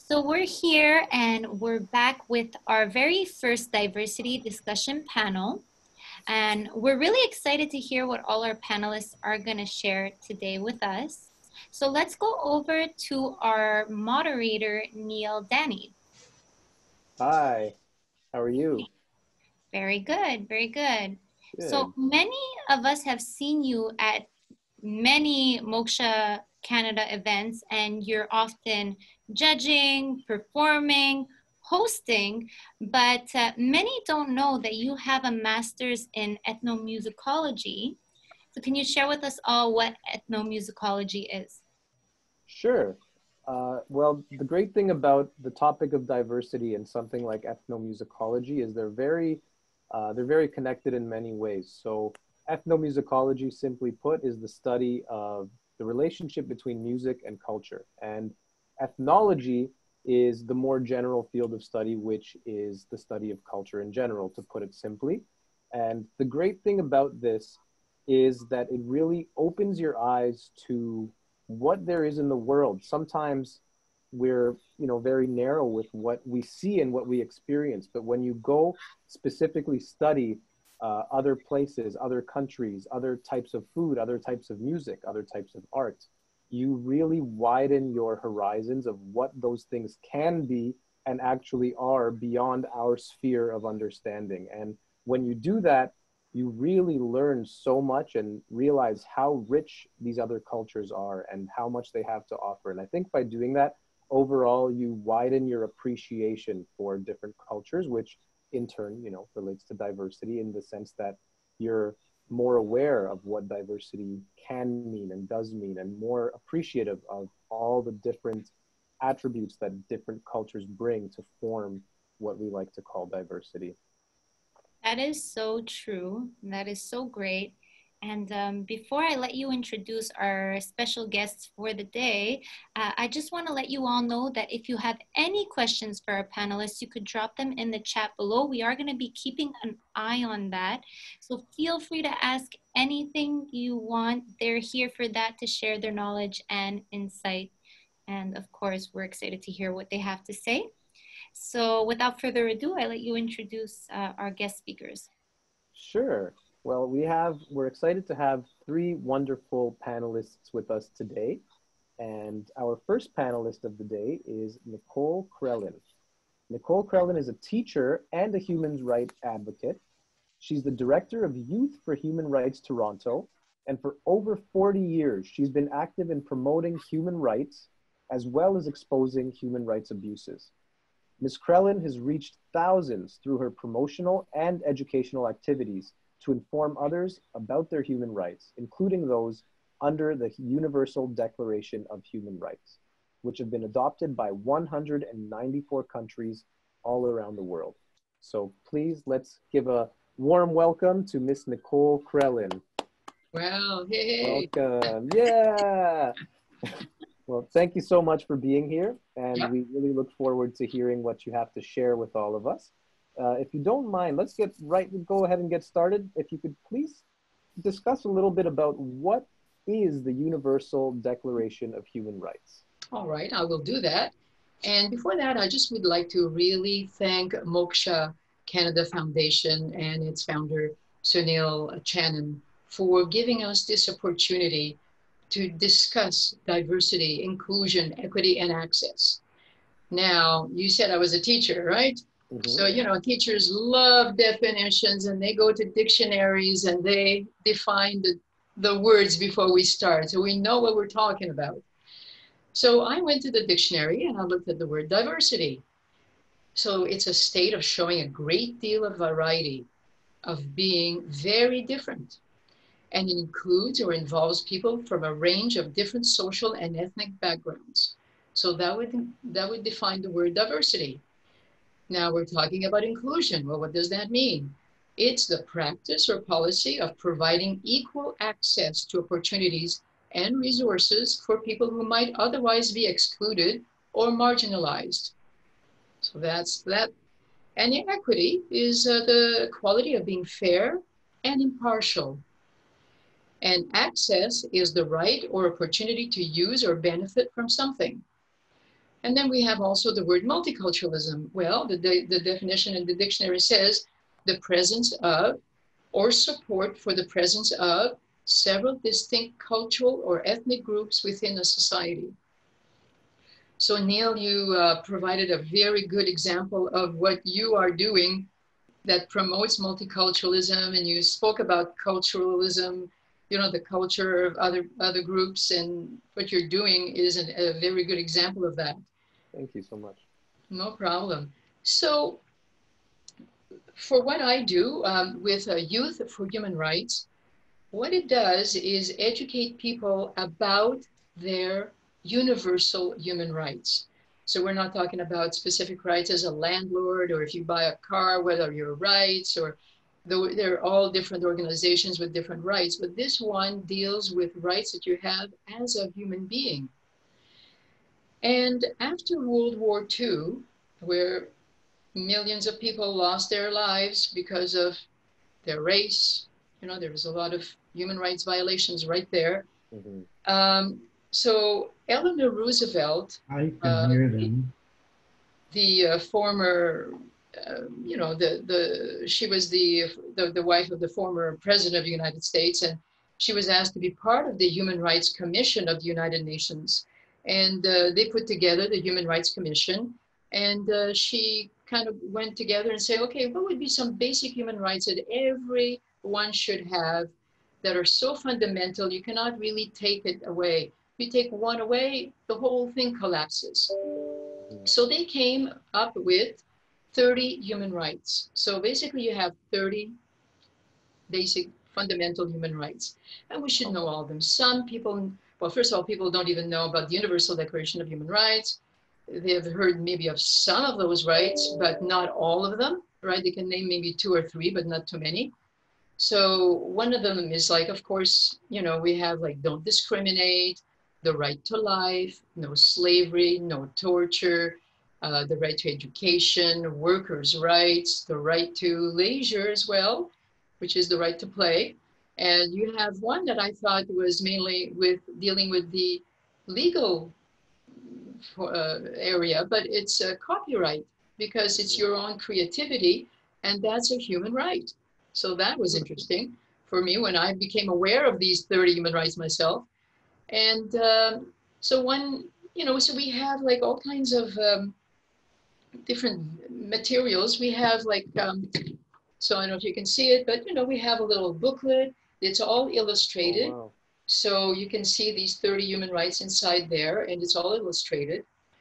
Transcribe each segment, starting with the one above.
So we're here and we're back with our very first diversity discussion panel. And we're really excited to hear what all our panelists are going to share today with us. So let's go over to our moderator, Neil Danny. Hi, how are you? Very good, very good. So Good. many of us have seen you at many Moksha Canada events, and you're often judging, performing, hosting, but many don't know that you have a master's in ethnomusicology. So can you share with us all what ethnomusicology is? Sure. Well, the great thing about the topic of diversity and something like ethnomusicology is they're very connected in many ways. So ethnomusicology, simply put, is the study of the relationship between music and culture. And ethnology is the more general field of study, which is the study of culture in general, to put it simply. And the great thing about this is that it really opens your eyes to what there is in the world. Sometimes we're, very narrow with what we see and what we experience. But when you go specifically study other places, other countries, other types of food, other types of music, other types of art, you really widen your horizons of what those things can be and actually are beyond our sphere of understanding. And when you do that, you really learn so much and realize how rich these other cultures are and how much they have to offer. And I think by doing that, overall, you widen your appreciation for different cultures, which in turn, relates to diversity in the sense that you're more aware of what diversity can mean and does mean, and more appreciative of all the different attributes that different cultures bring to form what we like to call diversity. That is so true. That is so great. And before I let you introduce our special guests for the day, I just want to let you all know that if you have any questions for our panelists, you could drop them in the chat below. We are going to be keeping an eye on that. So feel free to ask anything you want. They're here for that, to share their knowledge and insight. And of course, we're excited to hear what they have to say. So without further ado, I let you introduce our guest speakers. Sure. Well, we're excited to have three wonderful panelists with us today. And our first panelist of the day is Nicole Krellin. Nicole Krellin is a teacher and a human rights advocate. She's the director of Youth for Human Rights Toronto. And for over 40 years, she's been active in promoting human rights as well as exposing human rights abuses. Ms. Krellin has reached thousands through her promotional and educational activities to inform others about their human rights, including those under the Universal Declaration of Human Rights, which have been adopted by 194 countries all around the world. So please, let's give a warm welcome to Miss Nicole Krellin. Wow, hey. Welcome, yeah. Well, thank you so much for being here, and Yep. we really look forward to hearing what you have to share with all of us. If you don't mind, let's go ahead and get started. If you could please discuss a little bit about what is the Universal Declaration of Human Rights. All right, I will do that. And before that, I just would like to really thank Moksha Canada Foundation and its founder, Sunil Channon, for giving us this opportunity to discuss diversity, inclusion, equity, and access. Now, you said I was a teacher, right? Mm-hmm. So, teachers love definitions and they go to dictionaries and they define the words before we start. So we know what we're talking about. So I went to the dictionary and I looked at the word diversity. So it's a state of showing a great deal of variety, of being very different. And it includes or involves people from a range of different social and ethnic backgrounds. So that would define the word diversity. Now we're talking about inclusion. Well, what does that mean? It's the practice or policy of providing equal access to opportunities and resources for people who might otherwise be excluded or marginalized. So that's that. And equity is the quality of being fair and impartial. And access is the right or opportunity to use or benefit from something. And then we have also the word multiculturalism. Well, the definition in the dictionary says the presence of or support for the presence of several distinct cultural or ethnic groups within a society. So Neil, you provided a very good example of what you are doing that promotes multiculturalism, and you spoke about culturalism, you know, the culture of other groups, and what you're doing is a very good example of that. Thank you so much. No problem. So for what I do with Youth for Human Rights, what it does is educate people about their universal human rights. So we're not talking about specific rights as a landlord, or if you buy a car, whether your rights, or they're all different organizations with different rights. But this one deals with rights that you have as a human being. And after World War II, where millions of people lost their lives because of their race, you know, there was a lot of human rights violations right there. So Eleanor Roosevelt, I can hear them. The former, you know, she was the wife of the former president of the United States, and she was asked to be part of the Human Rights Commission of the United Nations. And they put together the Human Rights Commission, and she kind of went together and said, okay, what would be some basic human rights that everyone should have that are so fundamental, you cannot really take it away. If you take one away, the whole thing collapses. So they came up with 30 human rights. So basically you have 30 basic fundamental human rights. And we should know all of them. Some people, well, first of all, people don't even know about the Universal Declaration of Human Rights. They have heard maybe of some of those rights, but not all of them, right? They can name maybe 2 or 3, but not too many. So one of them is like, of course, you know, we have like, don't discriminate, the right to life, no slavery, no torture, the right to education, workers' rights, the right to leisure as well, which is the right to play. And you have one that I thought was mainly with dealing with the legal area, but it's copyright, because it's your own creativity, and that's a human right. So that was interesting for me when I became aware of these 30 human rights myself. And so one, you know, so we have like all kinds of different materials. We have like, so I don't know if you can see it, but you know, we have a little booklet. It's all illustrated. Oh, wow. So you can see these 30 human rights inside there, and it's all illustrated.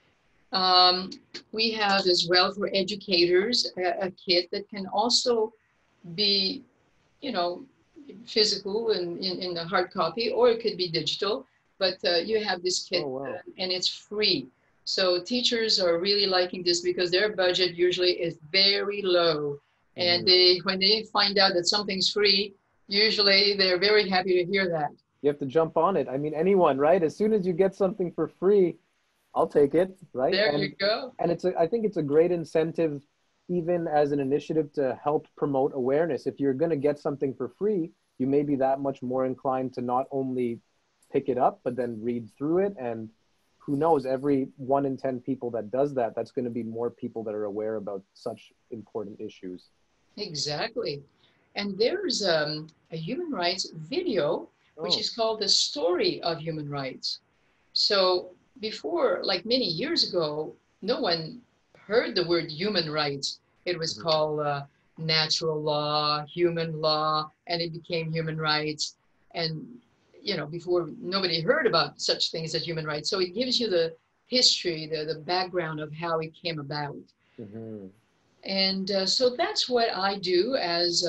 We have as well for educators a kit that can also be, you know, physical and in a hard copy, or it could be digital. But you have this kit, and it's free. So teachers are really liking this because their budget usually is very low. And when they find out that something's free, usually they're very happy to hear that. You have to jump on it. I mean, anyone, right? As soon as you get something for free, I'll take it, right? There you go. And I think it's a great incentive, even as an initiative to help promote awareness. If you're going to get something for free, you may be that much more inclined to not only pick it up, but then read through it. And who knows, every 1 in 10 people that does that, that's going to be more people that are aware about such important issues. Exactly. And there's a human rights video, which is called The Story of Human Rights. So before, like many years ago, no one heard the word human rights. It was called natural law, human law, and it became human rights. And, you know, before nobody heard about such things as human rights. So it gives you the history, the background of how it came about. And so that's what I do as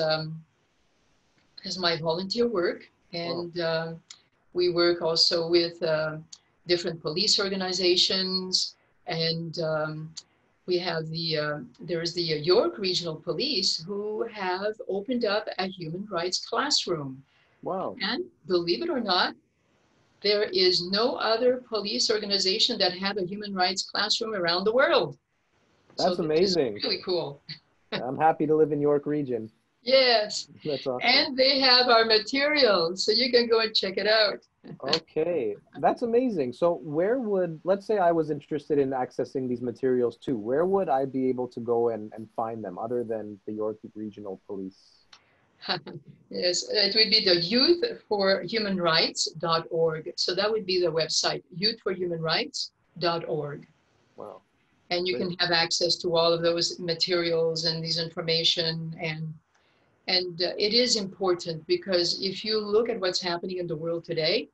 my volunteer work. And we work also with different police organizations, and we have there's the York Regional Police, who have opened up a human rights classroom. Wow. And believe it or not, there is no other police organization that have a human rights classroom around the world. That's amazing. Really cool. I'm happy to live in York Region. Yes. That's awesome. And they have our materials, so you can go and check it out. Okay, that's amazing. So where would, let's say I was interested in accessing these materials too, where would I be able to go and find them other than the York Regional Police? Yes, it would be the youthforhumanrights.org. So that would be the website, youthforhumanrights.org. Wow, And you great. can have access to all of those materials and these information. And it is important because if you look at what's happening in the world today,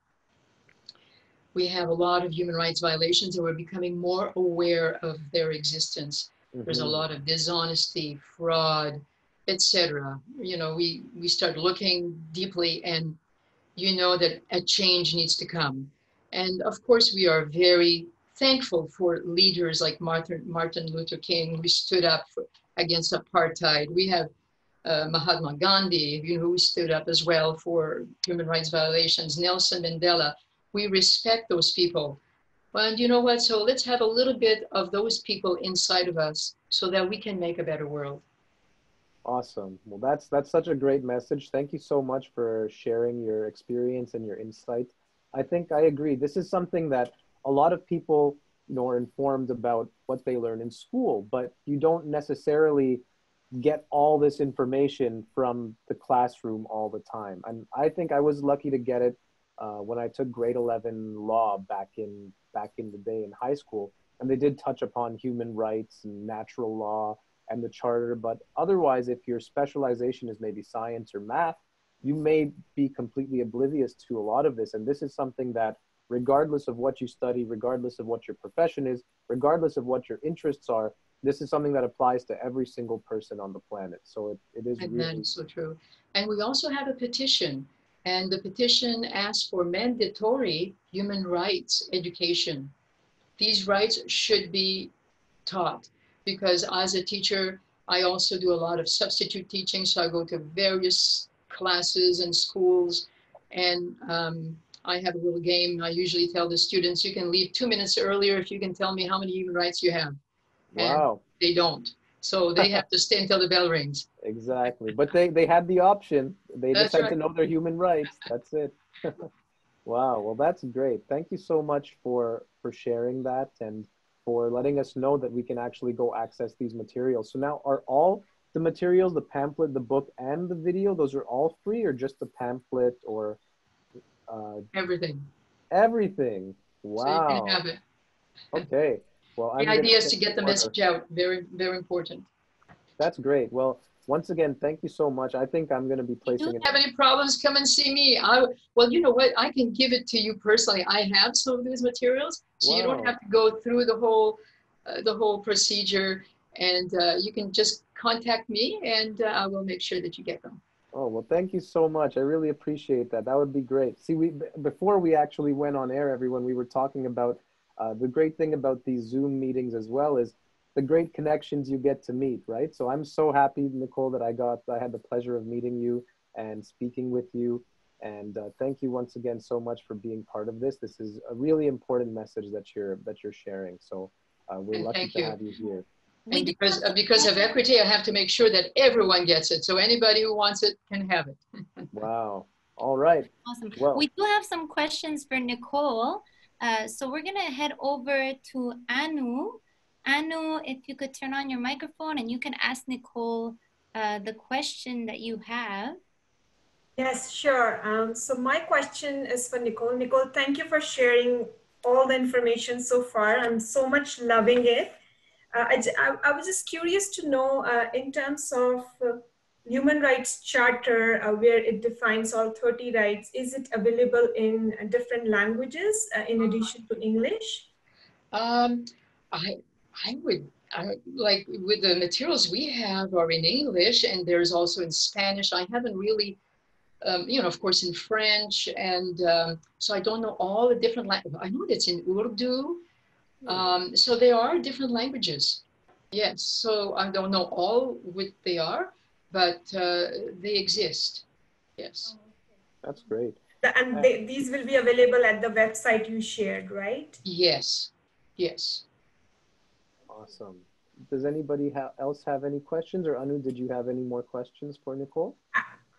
we have a lot of human rights violations and we're becoming more aware of their existence. There's a Mm-hmm. lot of dishonesty, fraud, etc. You know, we start looking deeply and you know that a change needs to come. And of course, we are very thankful for leaders like Martin Luther King, who stood up against apartheid. We have Mahatma Gandhi, who stood up as well for human rights violations, Nelson Mandela. We respect those people. And you know what? So let's have a little bit of those people inside of us so that we can make a better world. Awesome. Well, that's such a great message. Thank you so much for sharing your experience and your insight. I think I agree. This is something that a lot of people, are informed about what they learn in school, but you don't necessarily get all this information from the classroom all the time. And I think I was lucky to get it when I took grade 11 law back in the day in high school, and they did touch upon human rights and natural law and the charter. But otherwise, if your specialization is maybe science or math, you may be completely oblivious to a lot of this. And this is something that, regardless of what you study, regardless of what your profession is, regardless of what your interests are, this is something that applies to every single person on the planet. So it is And that really is so true. And we also have a petition, and the petition asks for mandatory human rights education. These rights should be taught because as a teacher, I also do a lot of substitute teaching. So I go to various classes and schools, and I have a little game. I usually tell the students, you can leave 2 minutes earlier if you can tell me how many human rights you have. And wow. they don't. So they have to stay until the bell rings. Exactly. But they had the option. They just That's had to right. know their human rights. That's it. Wow. Well, that's great. Thank you so much for sharing that and for letting us know that we can actually go access these materials. So now are all the materials, the pamphlet, the book, and the video, those are all free, or just the pamphlet, or uh, Everything. everything? So you can Wow. have it. Okay. Well, The I'm gonna idea is to take get the order. message out. Very, very important. That's great. Well, once again, thank you so much. I think I'm gonna be If you do placing it. have any problems, come and see me. Well, you know what? I can give it to you personally. I have some of these materials, so you don't Wow. have to go through the whole procedure, and you can just contact me, and I will make sure that you get them. Oh, well, thank you so much. I really appreciate that. That would be great. See, before we actually went on air, everyone, we were talking about the great thing about these Zoom meetings as well is the great connections you get to meet, right? So I'm so happy, Nicole, that I had the pleasure of meeting you and speaking with you. And thank you once again so much for being part of this. This is a really important message that you're sharing. So we're And lucky thank to you. have you here. We And do because have some because of questions. equity, I have to make sure that everyone gets it. So anybody who wants it can have it. Wow. All right. Awesome. We Well, do have some questions for Nicole. So we're going to head over to Anu. Anu, if you could turn on your microphone and you can ask Nicole the question that you have. Yes, sure. So my question is for Nicole. Nicole, thank you for sharing all the information so far. I'm so much loving it. I was just curious to know in terms of Human Rights Charter, where it defines all 30 rights, is it available in different languages in addition to English? Um, I I would like with the materials we have are in English and there's also in Spanish. I haven't really, of course, in French, and so I don't know all the different languages. I know that's in Urdu. So there are different languages. Yes. So I don't know all what they are, but they exist. Yes. that's great. And these will be available at the website you shared, right? Yes. Yes. Awesome. Does anybody else have any questions? Or Anu, did you have any more questions for Nicole?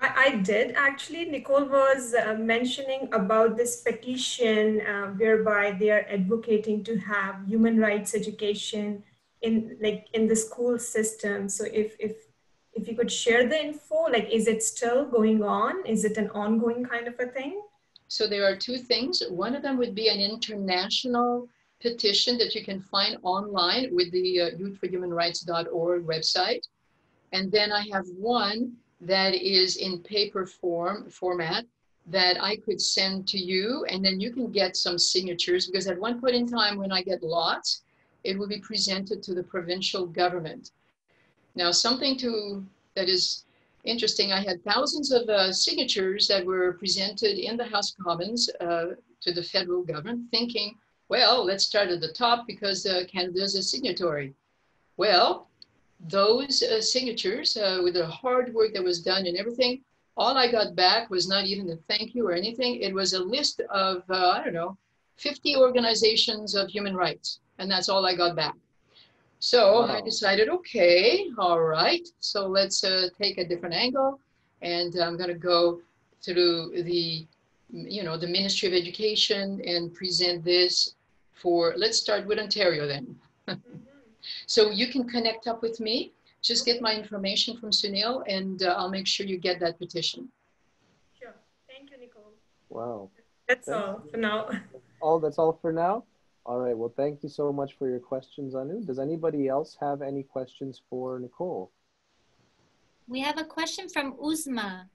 I did actually. Nicole was mentioning about this petition whereby they are advocating to have human rights education in the school system. So if you could share the info, like, is it still going on? Is it an ongoing kind of a thing? So there are two things. One of them would be an international petition that you can find online with the youthforhumanrights.org website. And then I have one that is in paper format that I could send to you, and then you can get some signatures, because at one point in time when I get lots, it will be presented to the provincial government. Now, that is interesting, I had thousands of signatures that were presented in the House of Commons to the federal government, thinking, well, let's start at the top because Canada is a signatory. Well, those signatures with the hard work that was done and everything, all I got back was not even a thank you or anything. It was a list of, I don't know, 50 organizations of human rights. And that's all I got back. So Wow. I decided, okay, all right. So let's take a different angle. And I'm going to go through the Ministry of Education and present this for, let's start with Ontario then. So you can connect up with me. Just get my information from Sunil, and I'll make sure you get that petition. Sure. Thank you, Nicole. Wow. That's Thank all for now. That's all for now. All right. Well, thank you so much for your questions, Anu. Does anybody else have any questions for Nicole? We have a question from Uzma.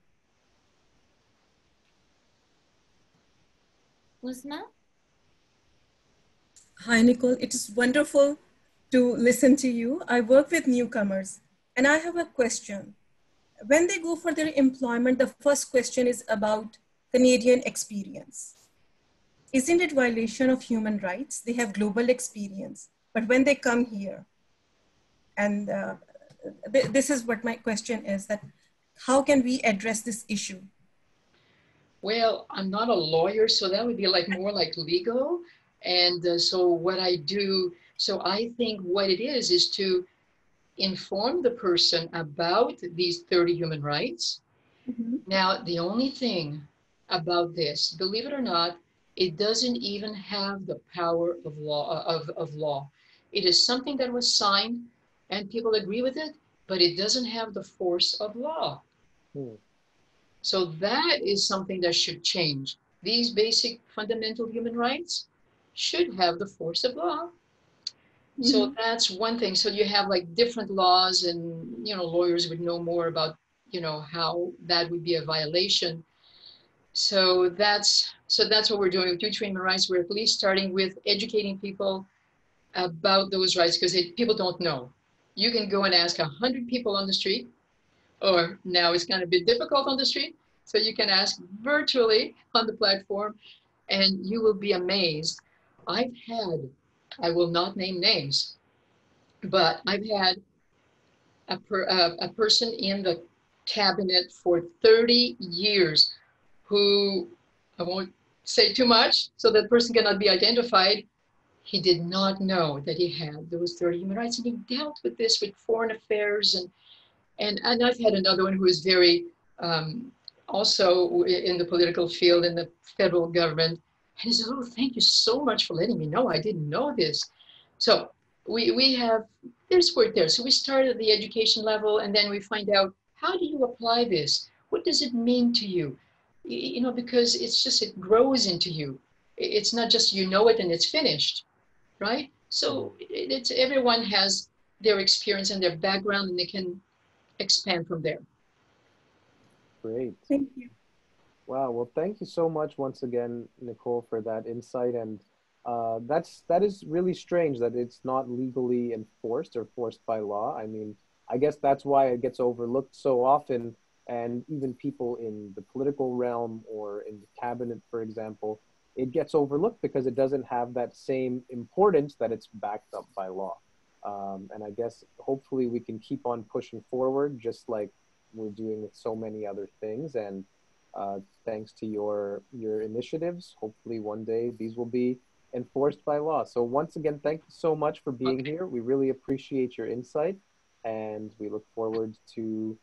Uzma? Hi, Nicole. It is wonderful to listen to you. I work with newcomers, and I have a question. When they go for their employment, the first question is about Canadian experience. Isn't it violation of human rights? They have global experience, but when they come here, and this is what my question is, that how can we address this issue? Well, I'm not a lawyer, so that would be more like legal. And so what I do, so I think what it is to inform the person about these 30 human rights. Mm-hmm. Now, the only thing about this, believe it or not, it doesn't even have the power of law. It is something that was signed and people agree with it, but it doesn't have the force of law. So that is something that should change. These basic fundamental human rights should have the force of law. Mm-hmm. So that's one thing. So you have different laws, and lawyers would know more about how that would be a violation. So that's what we're doing with Youth for Human Rights. We're at least starting with educating people about those rights, because people don't know. You can go and ask 100 people on the street, or now it's kind of a bit difficult on the street, so you can ask virtually on the platform, and you will be amazed. I will not name names, but I've had a person in the cabinet for 30 years who, I won't say too much so that person cannot be identified. He did not know that he had those 30 human rights, and he dealt with this with foreign affairs. And I've had another one who is very, also in the political field, in the federal government. And he said, oh, thank you so much for letting me know. I didn't know this. So we have, there's work there. So we start at the education level, and then we find out, how do you apply this? What does it mean to you? Because it grows into you. It's not just you know it and it's finished, right? So everyone has their experience and their background, and they can expand from there. Great. Thank you. Wow. Well, thank you so much once again, Nicole, for that insight. And that is really strange that it's not legally enforced or forced by law. I mean, I guess that's why it gets overlooked so often. And even people in the political realm or in the cabinet, for example, it gets overlooked because it doesn't have that same importance that it's backed up by law. And I guess hopefully we can keep on pushing forward, just like we're doing with so many other things. And thanks to your initiatives, hopefully one day these will be enforced by law. So once again, thank you so much for being here. We really appreciate your insight, and we look forward to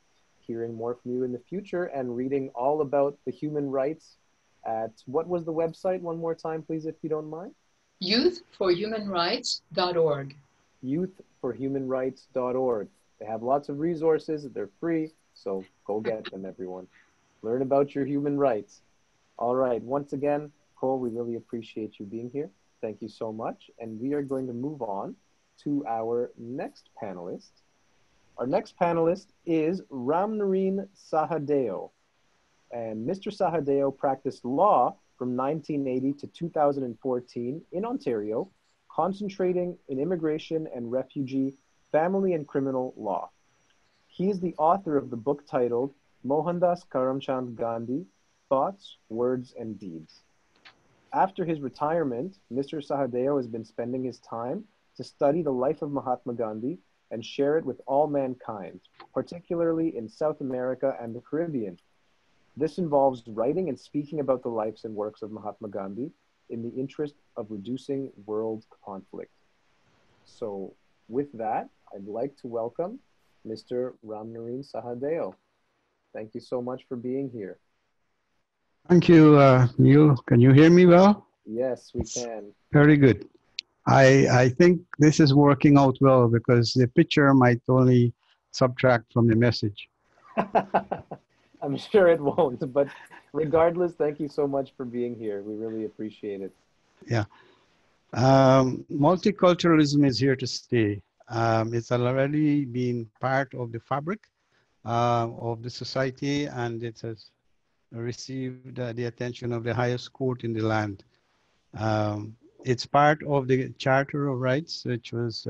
hearing more from you in the future and reading all about the human rights at, what was the website one more time, please, if you don't mind? Youthforhumanrights.org. Youthforhumanrights.org. They have lots of resources. They're free, so go get them, everyone. Learn about your human rights. All right, once again, Cole, we really appreciate you being here. Thank you so much. And we are going to move on to our next panelist. Our next panelist is Ramnarine Sahadeo. And Mr. Sahadeo practiced law from 1980 to 2014 in Ontario, concentrating in immigration and refugee, family and criminal law. He is the author of the book titled Mohandas Karamchand Gandhi, Thoughts, Words, and Deeds. After his retirement, Mr. Sahadeo has been spending his time to study the life of Mahatma Gandhi and share it with all mankind, particularly in South America and the Caribbean. This involves writing and speaking about the lives and works of Mahatma Gandhi in the interest of reducing world conflict. So with that, I'd like to welcome Mr. Ramnarine Sahadeo. Thank you so much for being here. Thank you, Neil. Can you hear me well? Yes, we can. Very good. I think this is working out well because the picture might only subtract from the message. I'm sure it won't, but regardless, thank you so much for being here. We really appreciate it. Yeah. Multiculturalism is here to stay. It's already been part of the fabric of the society, and it has received the attention of the highest court in the land. It's part of the Charter of Rights, which was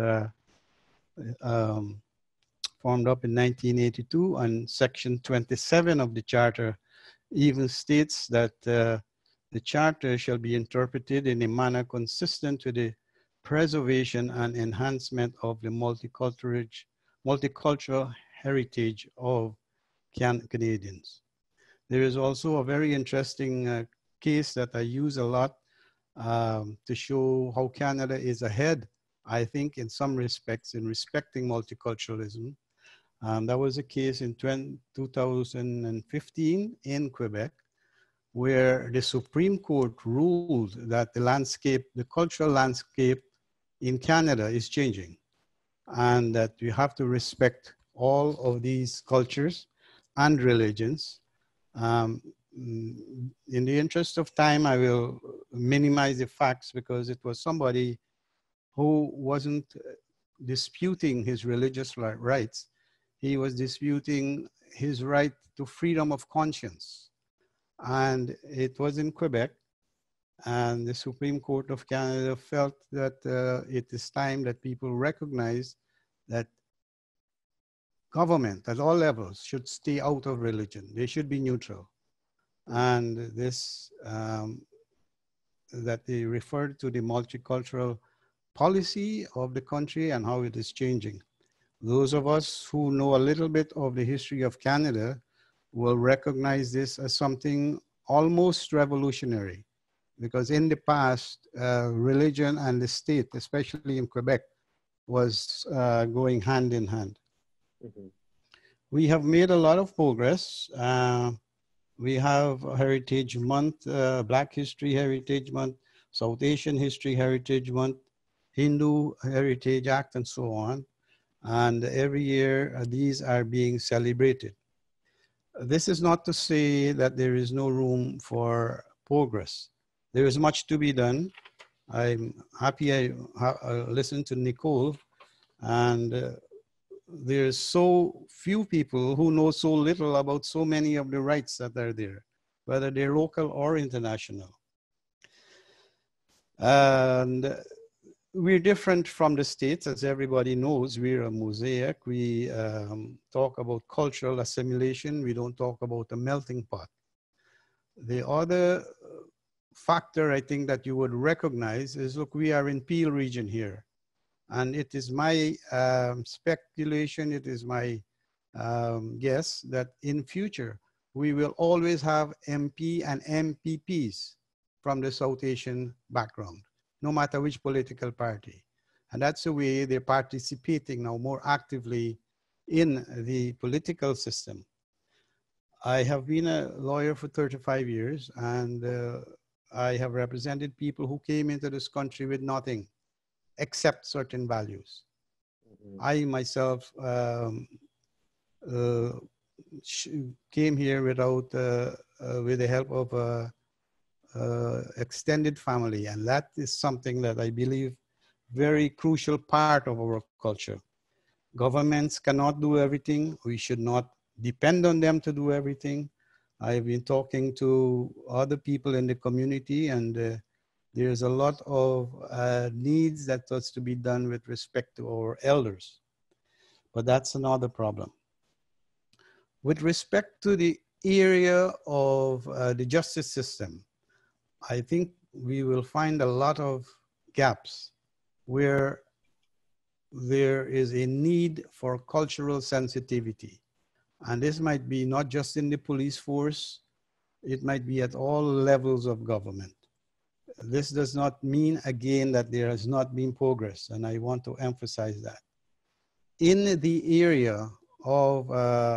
formed up in 1982, and Section 27 of the Charter even states that the Charter shall be interpreted in a manner consistent with the preservation and enhancement of the multicultural heritage of Canadians. There is also a very interesting case that I use a lot to show how Canada is ahead, I think, in some respects, in respecting multiculturalism. That was a case in 2015 in Quebec, where the Supreme Court ruled that the landscape, the cultural landscape in Canada is changing, and that we have to respect all of these cultures and religions. In the interest of time, I will minimize the facts because it was somebody who wasn't disputing his religious rights. He was disputing his right to freedom of conscience. And it was in Quebec. And the Supreme Court of Canada felt that it is time that people recognize that government at all levels should stay out of religion. They should be neutral. And this, that they referred to the multicultural policy of the country and how it is changing. Those of us who know a little bit of the history of Canada will recognize this as something almost revolutionary, because in the past, religion and the state, especially in Quebec, was going hand in hand. Mm-hmm. We have made a lot of progress. We have Heritage Month, Black History Heritage Month, South Asian History Heritage Month, Hindu Heritage Act, and so on. And every year, these are being celebrated. This is not to say that there is no room for progress. There is much to be done. I'm happy I listened to Nicole, and there's so few people who know so little about so many of the rights that are there, whether they're local or international. And we're different from the States, as everybody knows. We're a mosaic. We talk about cultural assimilation. We don't talk about a melting pot. The other factor I think that you would recognize is, look, we are in Peel region here. And it is my speculation, it is my guess that in future, we will always have MP and MPPs from the South Asian background, no matter which political party. And that's the way they're participating now more actively in the political system. I have been a lawyer for 35 years, and I have represented people who came into this country with nothing except certain values. Mhm. I myself uh, came here without, with the help of a extended family, and that is something that I believe very crucial part of our culture. Governments cannot do everything. We should not depend on them to do everything. I've been talking to other people in the community, and there's a lot of needs that has to be done with respect to our elders. But that's another problem. With respect to the area of the justice system, I think we will find a lot of gaps where there is a need for cultural sensitivity. And this might be not just in the police force, it might be at all levels of government. This does not mean, again, that there has not been progress, and I want to emphasize that. In the area of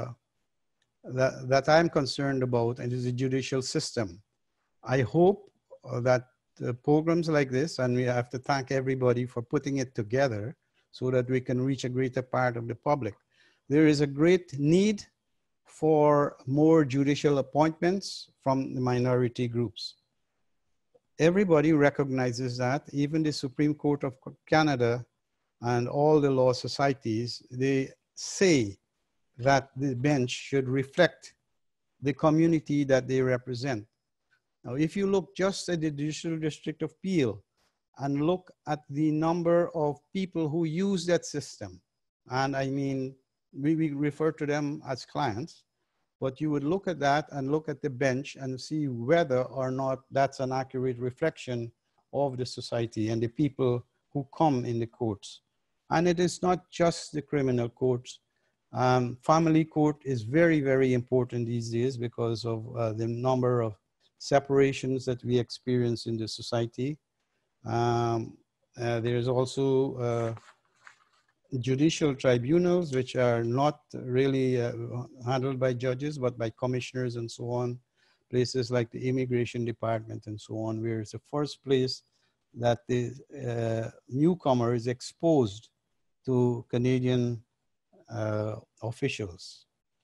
that I'm concerned about, and is the judicial system, I hope that programs like this, and we have to thank everybody for putting it together so that we can reach a greater part of the public. There is a great need for more judicial appointments from the minority groups. Everybody recognizes that, even the Supreme Court of Canada and all the law societies, they say that the bench should reflect the community that they represent. Now, if you look just at the Judicial District of Peel and look at the number of people who use that system, and I mean, we refer to them as clients, but you would look at that and look at the bench and see whether or not that's an accurate reflection of the society and the people who come in the courts. And it is not just the criminal courts. Family court is very, very important these days because of the number of separations that we experience in the society. There's also judicial tribunals, which are not really handled by judges, but by commissioners and so on. Places like the immigration department and so on, where it's the first place that the newcomer is exposed to Canadian officials.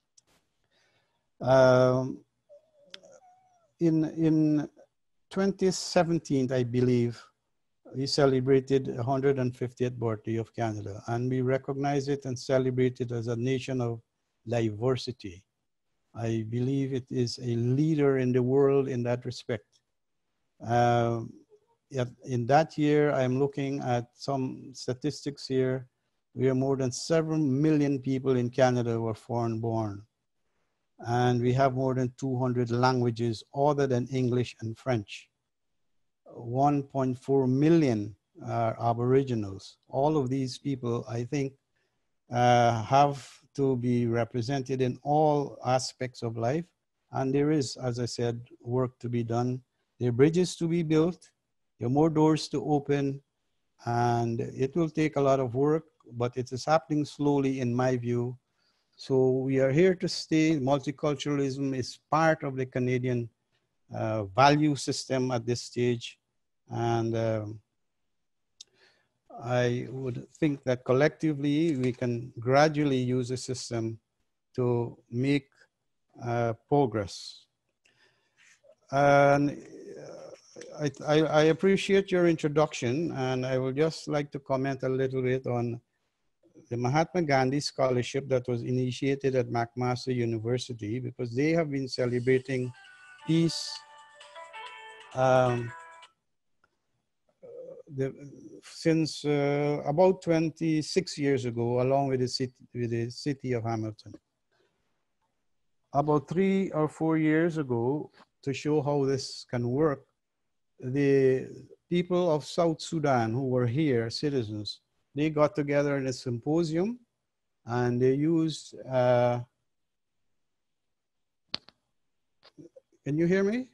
In 2017, I believe, we celebrated 150th birthday of Canada, and we recognize it and celebrate it as a nation of diversity. I believe it is a leader in the world in that respect. In that year, I'm looking at some statistics here. We are more than 7 million people in Canada who are foreign born. And we have more than 200 languages other than English and French. 1.4 million are Aboriginals. All of these people, I think, have to be represented in all aspects of life. And there is, as I said, work to be done. There are bridges to be built. There are more doors to open. And it will take a lot of work, but it is happening slowly in my view. So we are here to stay. Multiculturalism is part of the Canadian value system at this stage. And I would think that collectively we can gradually use the system to make progress. And I appreciate your introduction, and I would just like to comment a little bit on the Mahatma Gandhi Scholarship that was initiated at McMaster University, because they have been celebrating peace since about 26 years ago, along with the city of Hamilton. About 3 or 4 years ago, to show how this can work, the people of South Sudan who were here, citizens, they got together in a symposium and they used, can you hear me?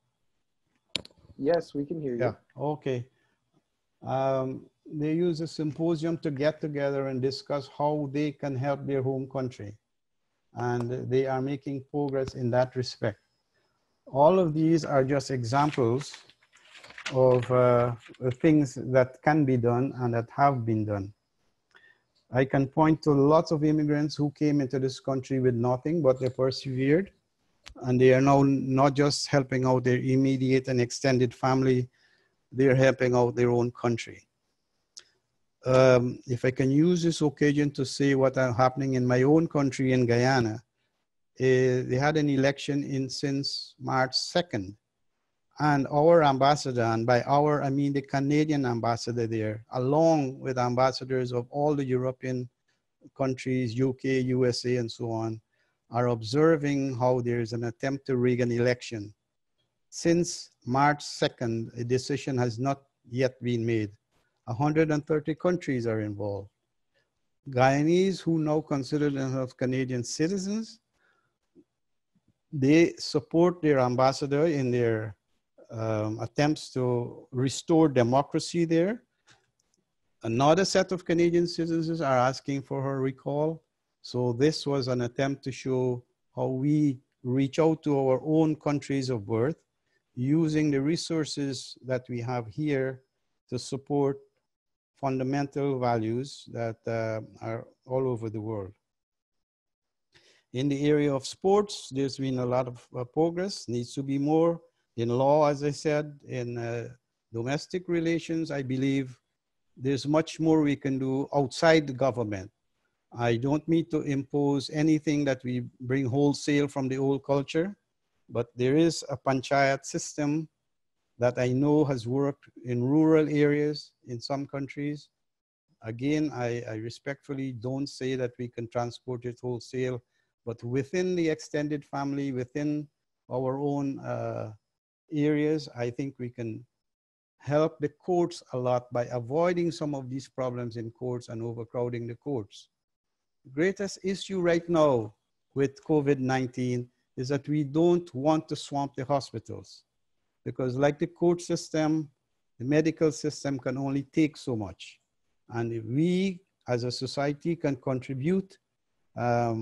Yes, we can hear you. Yeah, okay. They use a symposium to get together and discuss how they can help their home country. and they are making progress in that respect. All of these are just examples of things that can be done and that have been done. I can point to lots of immigrants who came into this country with nothing, but they persevered. And they are now not just helping out their immediate and extended family, they're helping out their own country. If I can use this occasion to say what is happening in my own country in Guyana, they had an election since March 2nd. And our ambassador, and by our, I mean the Canadian ambassador there, along with ambassadors of all the European countries, UK, USA, and so on, are observing how there is an attempt to rig an election. Since March 2nd, a decision has not yet been made. 130 countries are involved. Guyanese who now consider themselves Canadian citizens, they support their ambassador in their attempts to restore democracy there. Another set of Canadian citizens are asking for her recall. So this was an attempt to show how we reach out to our own countries of birth, using the resources that we have here to support fundamental values that are all over the world. In the area of sports, there's been a lot of progress, needs to be more. In law, as I said, in domestic relations, I believe there's much more we can do outside the government. I don't mean to impose anything that we bring wholesale from the old culture, but there is a panchayat system that I know has worked in rural areas in some countries. Again, I respectfully don't say that we can transport it wholesale, but within the extended family, within our own areas, I think we can help the courts a lot by avoiding some of these problems in courts and overcrowding the courts. The greatest issue right now with COVID-19 is that we don't want to swamp the hospitals, because like the court system, the medical system can only take so much. And if we as a society can contribute a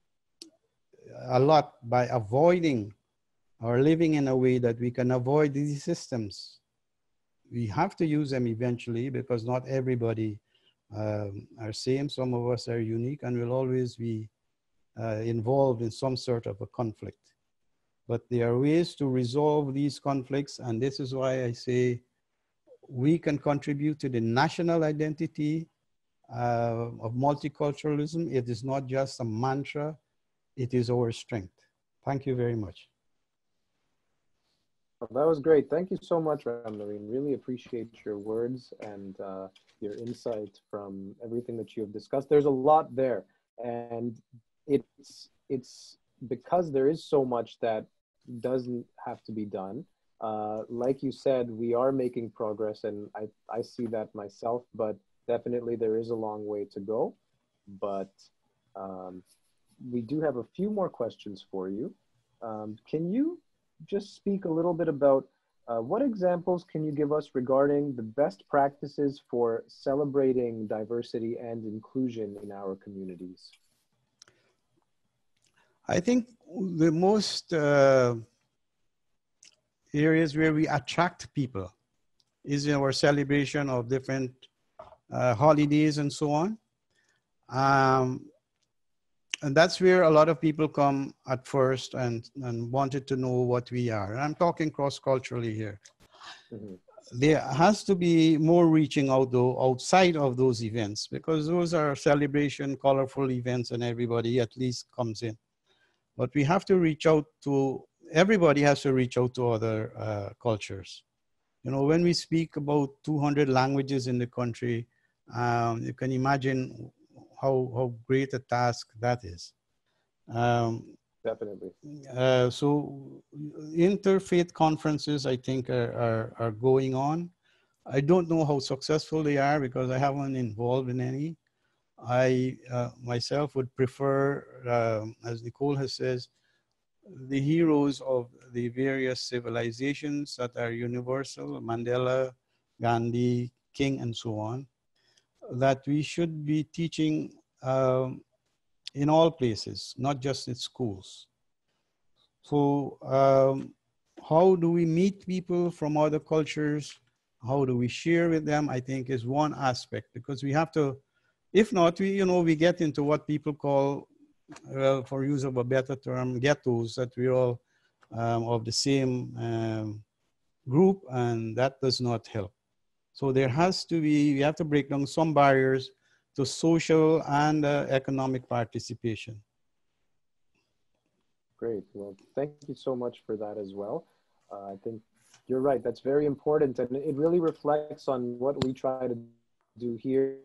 lot by avoiding or living in a way that we can avoid these systems. We have to use them eventually, because not everybody are same. Some of us are unique and will always be involved in some sort of a conflict. But there are ways to resolve these conflicts, and this is why I say we can contribute to the national identity of multiculturalism. It is not just a mantra, it is our strength. Thank you very much. Well, that was great. Thank you so much, Ramnarine. Really appreciate your words and your insight from everything that you have discussed. There's a lot there, and it's because there is so much that doesn't have to be done. Like you said, we are making progress, and I see that myself, but definitely there is a long way to go. But we do have a few more questions for you. Can you just speak a little bit about what examples can you give us regarding the best practices for celebrating diversity and inclusion in our communities? I think the most areas where we attract people is in our celebration of different holidays and so on. And that's where a lot of people come at first and wanted to know what we are. And I'm talking cross-culturally here. Mm-hmm. There has to be more reaching out though outside of those events, because those are celebration, colorful events, and everybody at least comes in. But we have to reach out to, everybody has to reach out to other cultures. You know, when we speak about 200 languages in the country, you can imagine how great a task that is. Definitely. So interfaith conferences, I think, are going on. I don't know how successful they are because I haven't involved in any. I myself would prefer, as Nicole has says, the heroes of the various civilizations that are universal, Mandela, Gandhi, King, and so on, that we should be teaching in all places, not just in schools. So how do we meet people from other cultures? How do we share with them? I think is one aspect, because we have to, if not, we get into what people call, well, for use of a better term, ghettos, that we're all of the same group, and that does not help. So there has to be, we have to break down some barriers to social and economic participation. Great. Well, thank you so much for that as well. I think you're right. That's very important. And it really reflects on what we try to do here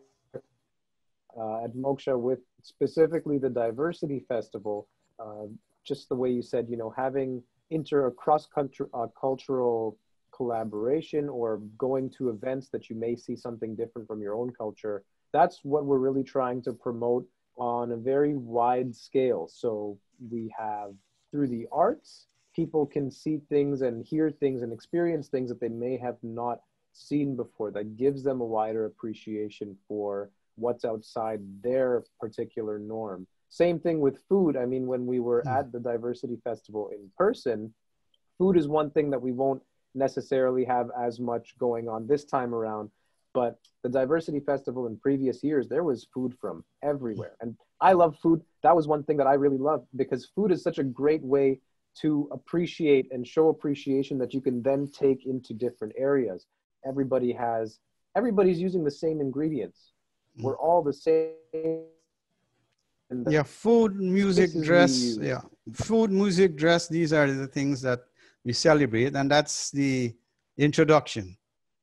at Moksha with specifically the Diversity Festival. Just the way you said, having cross-country cultural collaboration, or going to events that you may see something different from your own culture. That's what we're really trying to promote on a very wide scale. So we have, through the arts, people can see things and hear things and experience things that they may have not seen before. That gives them a wider appreciation for what's outside their particular norm. Same thing with food. I mean, when we were at the Diversity Festival in person, food is one thing that we won't necessarily have as much going on this time around. But the Diversity Festival in previous years, there was food from everywhere. And I love food. That was one thing that I really loved, because food is such a great way to appreciate and show appreciation that you can then take into different areas. Everybody's using the same ingredients. We're all the same. Yeah, food, music, dress. Yeah, food, music, dress. These are the things that we celebrate, and that's the introduction.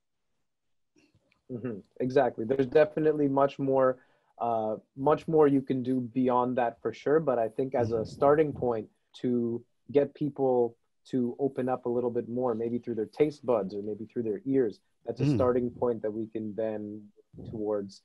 Mm-hmm. Exactly. There's definitely much more you can do beyond that for sure. But I think as a starting point to get people to open up a little bit more, maybe through their taste buds or maybe through their ears, that's a starting point that we can then towards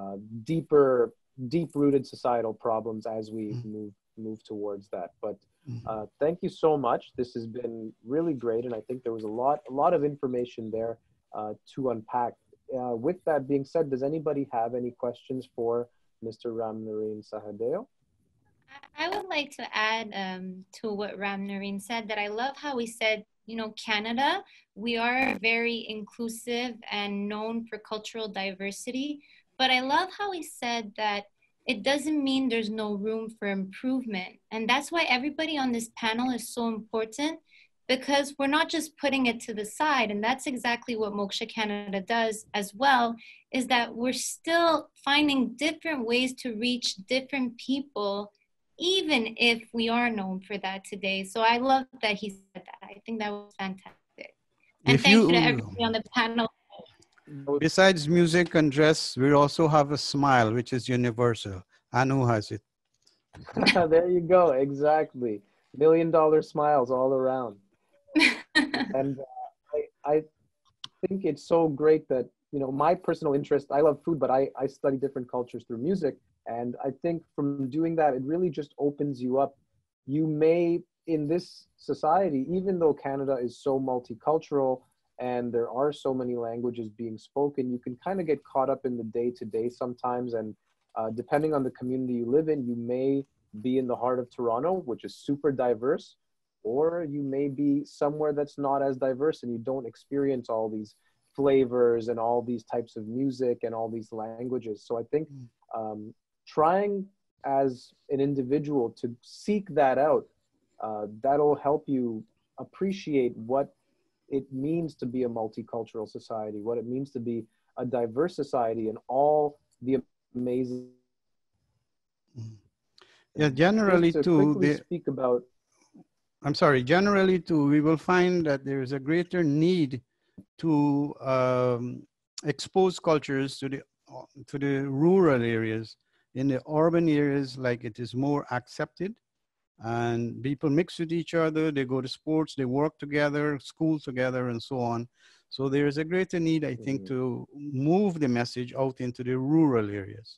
deep-rooted societal problems as we move towards that. But thank you so much. This has been really great, and I think there was a lot of information there to unpack. With that being said, does anybody have any questions for Mr. Ramnarine Sahadeo? I would like to add to what Ramnarine said, that I love how he said, Canada, we are very inclusive and known for cultural diversity. But I love how he said that it doesn't mean there's no room for improvement. And that's why everybody on this panel is so important, because we're not just putting it to the side. And that's exactly what Moksha Canada does as well, is that we're still finding different ways to reach different people, even if we are known for that today. So I love that he said that. I think that was fantastic. And thank you to everybody on the panel. Besides music and dress, we also have a smile, which is universal. Anu has it. There you go. Exactly. $1 million smiles all around. And I think it's so great that, my personal interest, I love food, but I study different cultures through music. And I think from doing that, it really just opens you up. You may, in this society, even though Canada is so multicultural and there are so many languages being spoken, you can kind of get caught up in the day-to-day sometimes. And depending on the community you live in, you may be in the heart of Toronto, which is super diverse, or you may be somewhere that's not as diverse and you don't experience all these flavors and all these types of music and all these languages. So I think trying as an individual to seek that out, that'll help you appreciate what it means to be a multicultural society, what it means to be a diverse society, and all the amazing. Yeah, generally too. Speak about. I'm sorry. Generally too, we will find that there is a greater need to expose cultures to the rural areas. In the urban areas, like, it is more accepted, and people mix with each other. They go to sports, they work together, school together, and so on. So there is a greater need, I think, to move the message out into the rural areas.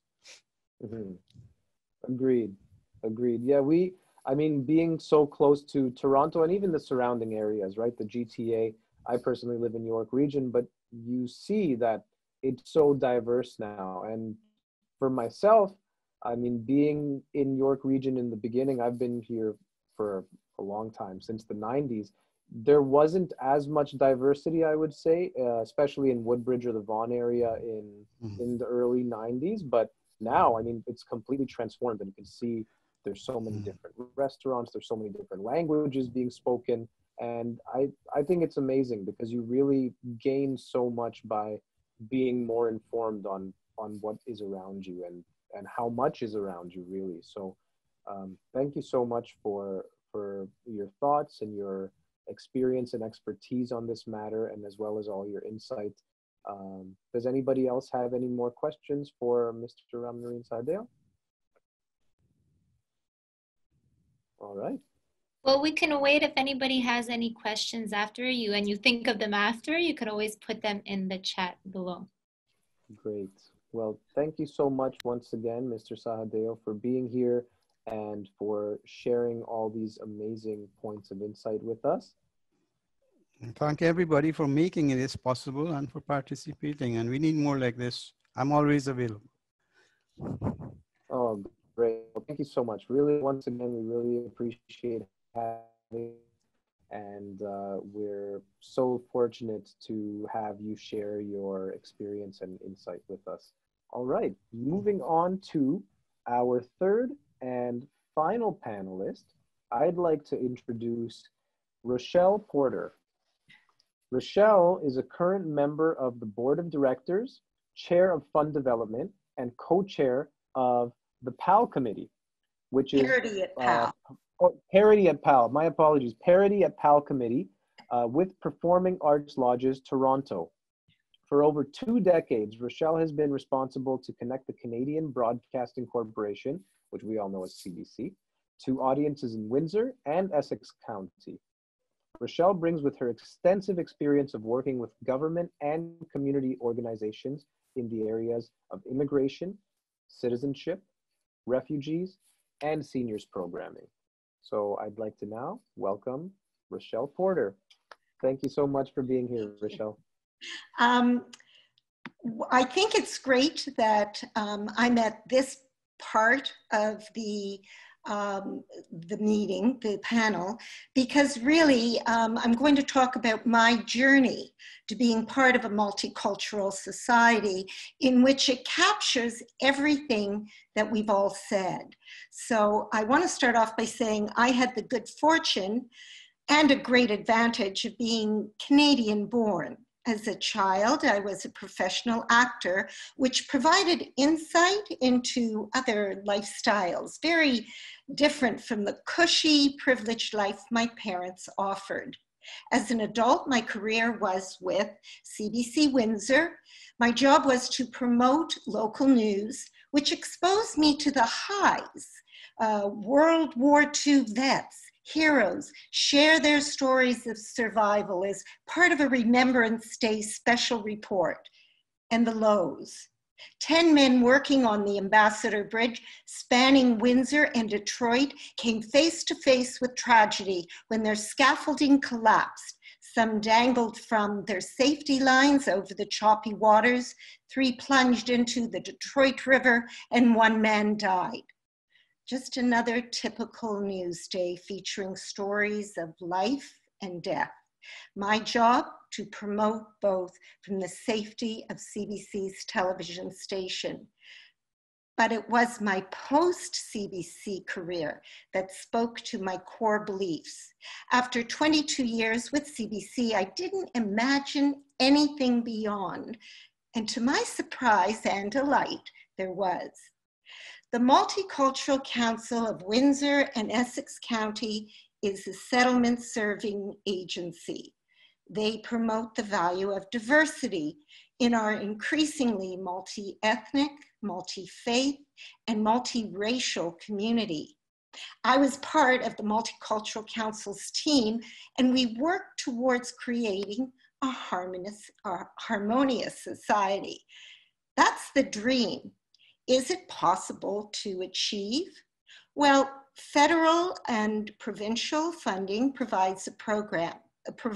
Agreed. Yeah, I mean, being so close to Toronto and even the surrounding areas, right? The GTA, I personally live in York region, but you see that it's so diverse now. And for myself, I mean, being in York Region in the beginning, I've been here for a long time, since the 90s. There wasn't as much diversity, I would say, especially in Woodbridge or the Vaughan area in the early 90s. But now, I mean, it's completely transformed, and you can see there's so many different restaurants, there's so many different languages being spoken. And I think it's amazing because you really gain so much by being more informed on what is around you and how much is around you, really. So thank you so much for your thoughts and your experience and expertise on this matter, and as well as all your insight. Does anybody else have any more questions for Mr. Ramnarine Sahadeo? All right. Well, we can wait. If anybody has any questions after you and you think of them after, you can always put them in the chat below. Great. Well, thank you so much once again, Mr. Sahadeo, for being here and for sharing all these amazing points of insight with us. And thank everybody for making it possible and for participating. And we need more like this. I'm always available. Oh, great. Well, thank you so much. Really, once again, we really appreciate having, and we're so fortunate to have you share your experience and insight with us. All right, moving on to our third and final panelist, I'd like to introduce Rochelle Porter. Rochelle is a current member of the Board of Directors, Chair of Fund Development, and co-chair of the PAL Committee, which is Parity at PAL. Parity at PAL, my apologies. Parity at PAL Committee with Performing Arts Lodges, Toronto. For over 2 decades, Rochelle has been responsible to connect the Canadian Broadcasting Corporation, which we all know as CBC, to audiences in Windsor and Essex County. Rochelle brings with her extensive experience of working with government and community organizations in the areas of immigration, citizenship, refugees, and seniors programming. So I'd like to now welcome Rochelle Porter. Thank you so much for being here, Rochelle. I think it's great that I'm at this part of the meeting, the panel, because really I'm going to talk about my journey to being part of a multicultural society in which it captures everything that we've all said. So I want to start off by saying I had the good fortune and a great advantage of being Canadian born. As a child, I was a professional actor, which provided insight into other lifestyles, very different from the cushy, privileged life my parents offered. As an adult, my career was with CBC Windsor. My job was to promote local news, which exposed me to the highs. World War II vets, heroes share their stories of survival as part of a Remembrance Day special report, and the lows. 10 men working on the Ambassador Bridge spanning Windsor and Detroit came face to face with tragedy when their scaffolding collapsed. Some dangled from their safety lines over the choppy waters, 3 plunged into the Detroit River, and 1 man died. Just another typical news day featuring stories of life and death. My job to promote both from the safety of CBC's television station. But it was my post-CBC career that spoke to my core beliefs. After 22 years with CBC, I didn't imagine anything beyond. And to my surprise and delight, there was. The Multicultural Council of Windsor and Essex County is a settlement-serving agency. They promote the value of diversity in our increasingly multi-ethnic, multi-faith, and multiracial community. I was part of the Multicultural Council's team, and we worked towards creating a harmonious society. That's the dream. Is it possible to achieve? Well, federal and provincial funding provides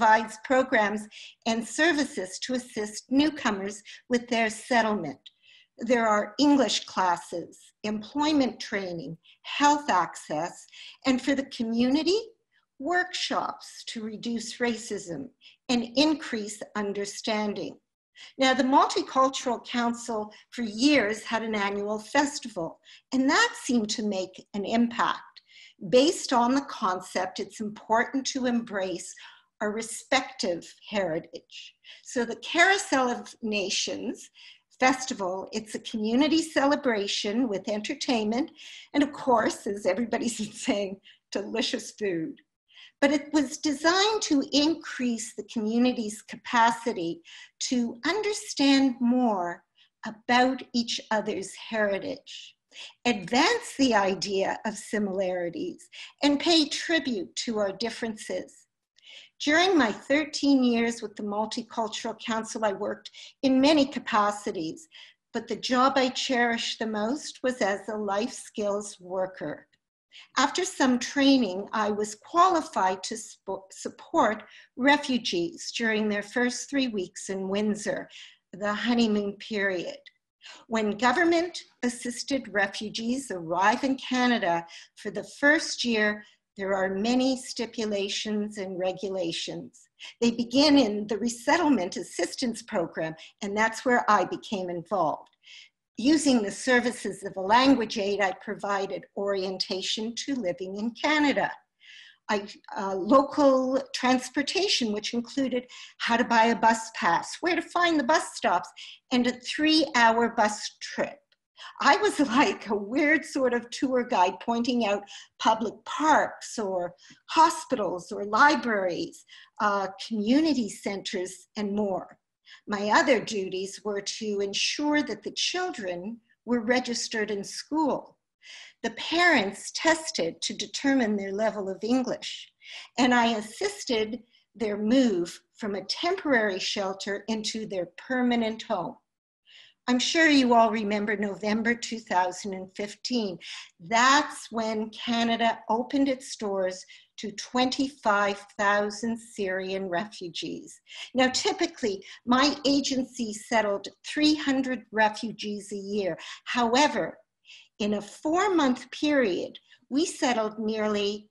programs and services to assist newcomers with their settlement. there are English classes, employment training, health access, and for the community, workshops to reduce racism and increase understanding. Now, the Multicultural Council for years had an annual festival, and that seemed to make an impact. Based on the concept, it's important to embrace our respective heritage. So the Carousel of Nations Festival, it's a community celebration with entertainment, and of course, as everybody's been saying, delicious food. But it was designed to increase the community's capacity to understand more about each other's heritage, advance the idea of similarities, and pay tribute to our differences. During my 13 years with the Multicultural Council, I worked in many capacities, but the job I cherished the most was as a life skills worker. After some training, I was qualified to support refugees during their first 3 weeks in Windsor, the honeymoon period. When government-assisted refugees arrive in Canada for the first year, there are many stipulations and regulations. They begin in the Resettlement Assistance Program, and that's where I became involved. Using the services of a language aid, I provided orientation to living in Canada. Local transportation, which included how to buy a bus pass, where to find the bus stops, and a 3-hour bus trip. I was like a weird sort of tour guide pointing out public parks or hospitals or libraries, community centers, and more. My other duties were to ensure that the children were registered in school. The parents tested to determine their level of English, and I assisted their move from a temporary shelter into their permanent home. I'm sure you all remember November 2015. That's when Canada opened its doors to 25,000 Syrian refugees. Now, typically, my agency settled 300 refugees a year. However, in a 4-month period, we settled nearly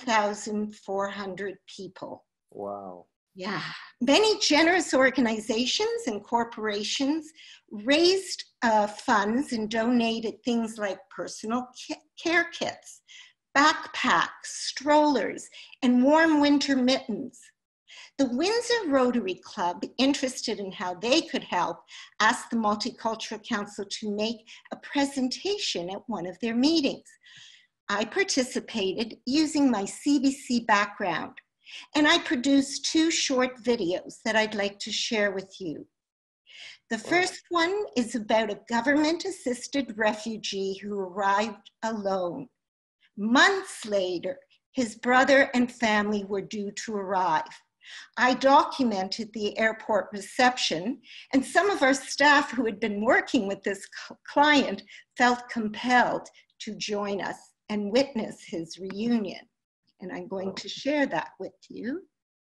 1,400 people. Wow. Yeah. Many generous organizations and corporations raised funds and donated things like personal care kits, backpacks, strollers, and warm winter mittens. The Windsor Rotary Club, interested in how they could help, asked the Multicultural Council to make a presentation at one of their meetings. I participated using my CBC background, and I produced 2 short videos that I'd like to share with you. The first one is about a government-assisted refugee who arrived alone. Months later, his brother and family were due to arrive. I documented the airport reception, and some of our staff who had been working with this client felt compelled to join us and witness his reunion. And I'm going to share that with you.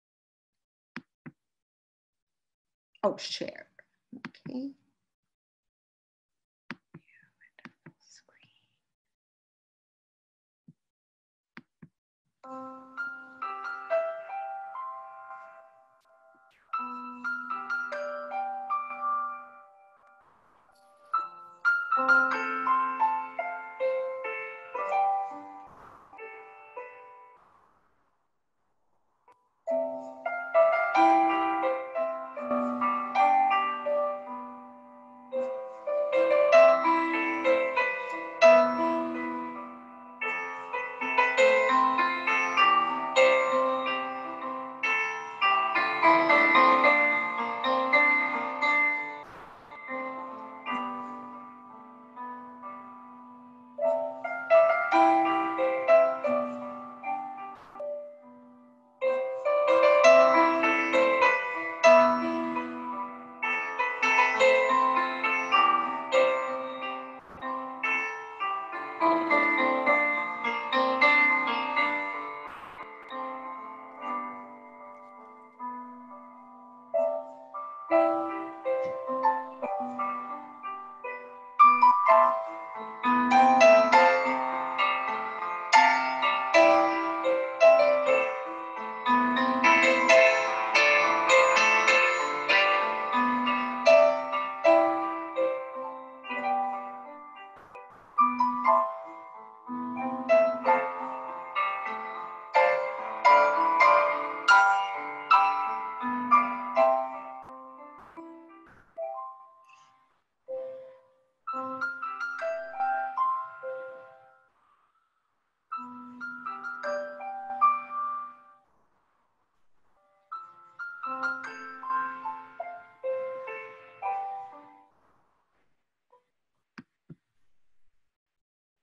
Oh, share. Okay.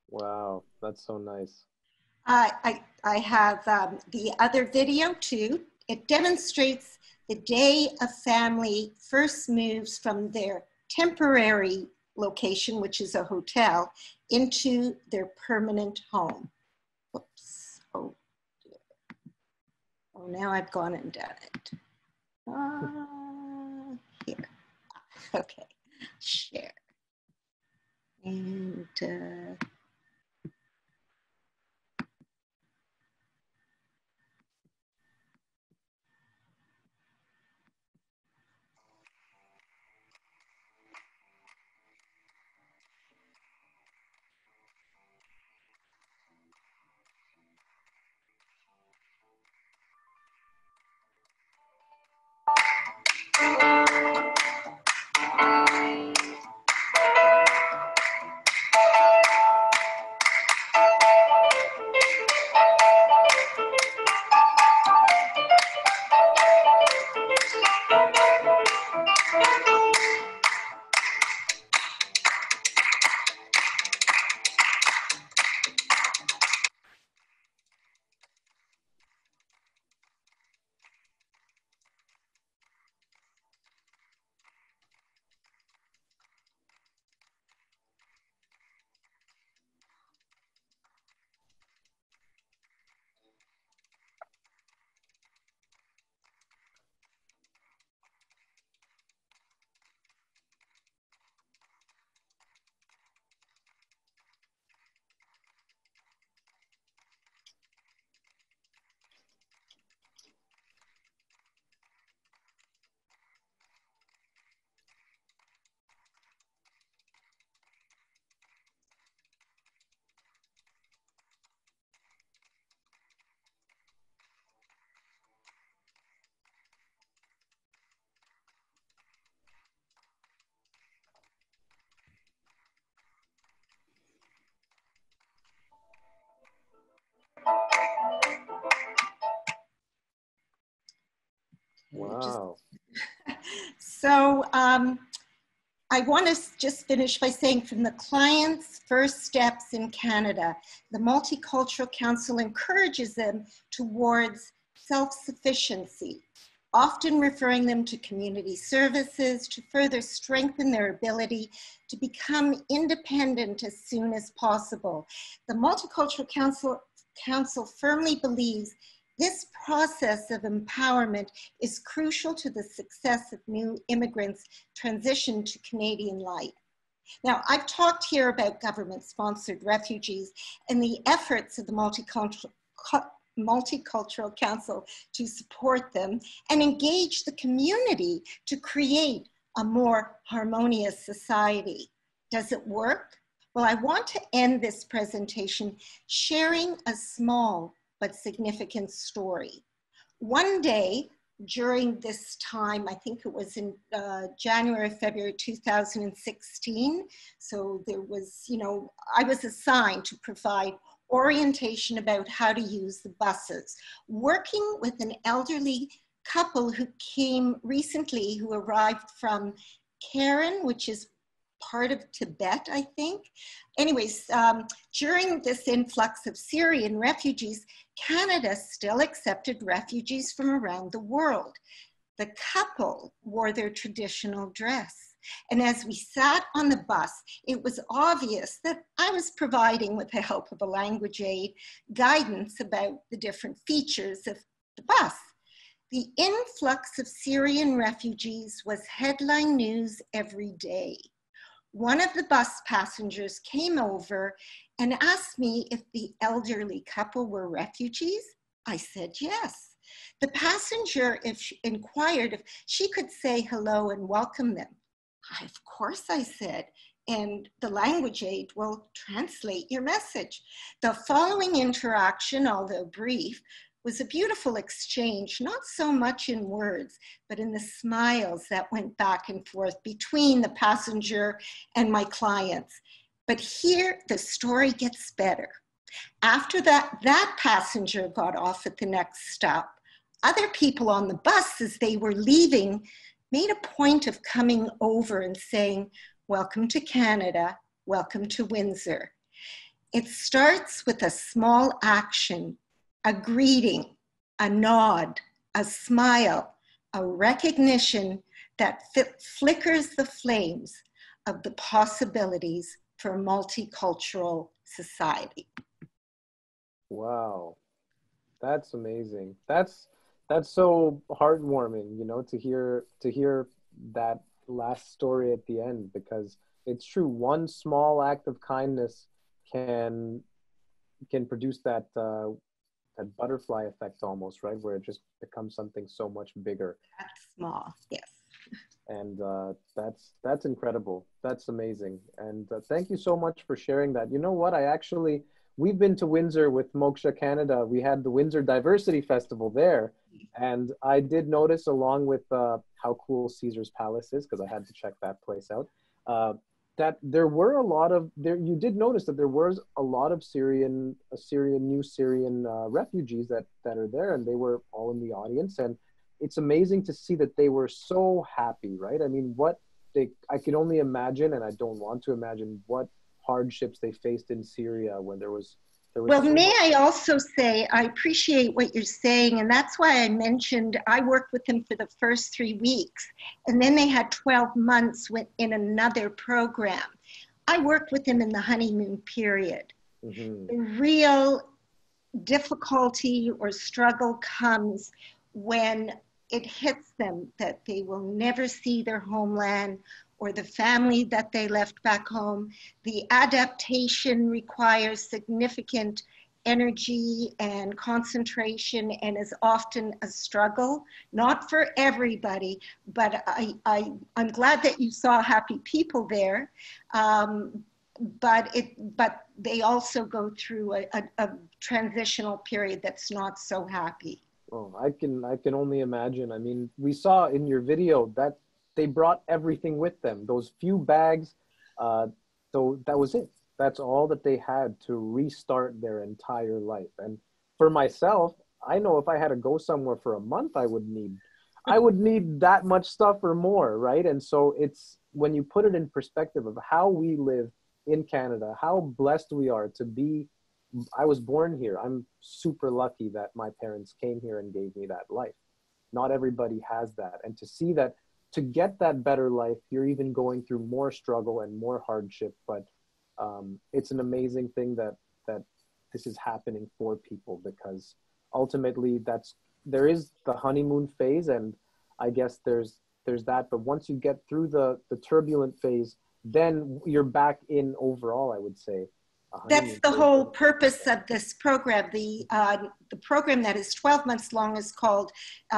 Wow, that's so nice. I have the other video too. It demonstrates the day a family first moves from their temporary location, which is a hotel, into their permanent home. Oops. Oh, dear. Oh, now I've gone and done it. Here. Okay. Share. And Wow. so I want to just finish by saying from the client's first steps in Canada, the Multicultural Council encourages them towards self-sufficiency, often referring them to community services to further strengthen their ability to become independent as soon as possible. The Multicultural Council firmly believes this process of empowerment is crucial to the success of new immigrants' transition to Canadian life. Now, I've talked here about government-sponsored refugees and the efforts of the Multicultural Council to support them and engage the community to create a more harmonious society. Does it work? Well, I want to end this presentation sharing a small but significant story. One day during this time, I think it was in January, February 2016. So there was, I was assigned to provide orientation about how to use the buses, working with an elderly couple who came recently, who arrived from Karen, which is part of Tibet, I think. Anyways, during this influx of Syrian refugees, Canada still accepted refugees from around the world. The couple wore their traditional dress. And as we sat on the bus, it was obvious that I was providing, with the help of a language aid, guidance about the different features of the bus. The influx of Syrian refugees was headline news every day. One of the bus passengers came over and asked me if the elderly couple were refugees. I said yes. The passenger inquired if she could say hello and welcome them. Of course, I said, and the language aid will translate your message. The following interaction, although brief, was a beautiful exchange, not so much in words, but in the smiles that went back and forth between the passenger and my clients. But here the story gets better. After that passenger got off at the next stop, other people on the bus, as they were leaving, made a point of coming over and saying, "Welcome to Canada, welcome to Windsor." It starts with a small action, a greeting, a nod, a smile, a recognition that flickers the flames of the possibilities for multicultural society. Wow, that's amazing. That's so heartwarming, you know, to hear that last story at the end, because it's true. One small act of kindness can produce that that butterfly effect almost, right? Where it just becomes something so much bigger. That's small, yes. And that's incredible. That's amazing. And thank you so much for sharing that. You know what? We've been to Windsor with Moksha Canada. We had the Windsor Diversity Festival there. And I did notice, along with how cool Caesar's Palace is, because I had to check that place out, that there were a lot of, you did notice that there was a lot of new Syrian refugees that are there, and they were all in the audience. And it's amazing to see that they were so happy, right? I mean, I can only imagine, and I don't want to imagine what hardships they faced in Syria when there was well, may I also say, I appreciate what you're saying, and that's why I mentioned I worked with them for the first 3 weeks, and then they had 12 months in another program. I worked with them in the honeymoon period. Mm-hmm. The real difficulty or struggle comes when it hits them that they will never see their homeland or the family that they left back home. The adaptation requires significant energy and concentration and is often a struggle, not for everybody, but I'm glad that you saw happy people there. But they also go through a transitional period that's not so happy. Oh, I can only imagine. I mean, we saw in your video that they brought everything with them. Those few bags, so that was it. That's all that they had to restart their entire life. And for myself, I know if I had to go somewhere for a month, I would need that much stuff or more, right? And so it's when you put it in perspective of how we live in Canada, how blessed we are to be. I was born here. I'm super lucky that my parents came here and gave me that life. Not everybody has that. And to see that, to get that better life, you're even going through more struggle and more hardship. But it's an amazing thing that this is happening for people, because ultimately there is the honeymoon phase, and I guess there's that. But once you get through the turbulent phase, then you're back in overall, I would say. That's the whole purpose of this program. The program that is 12 months long is called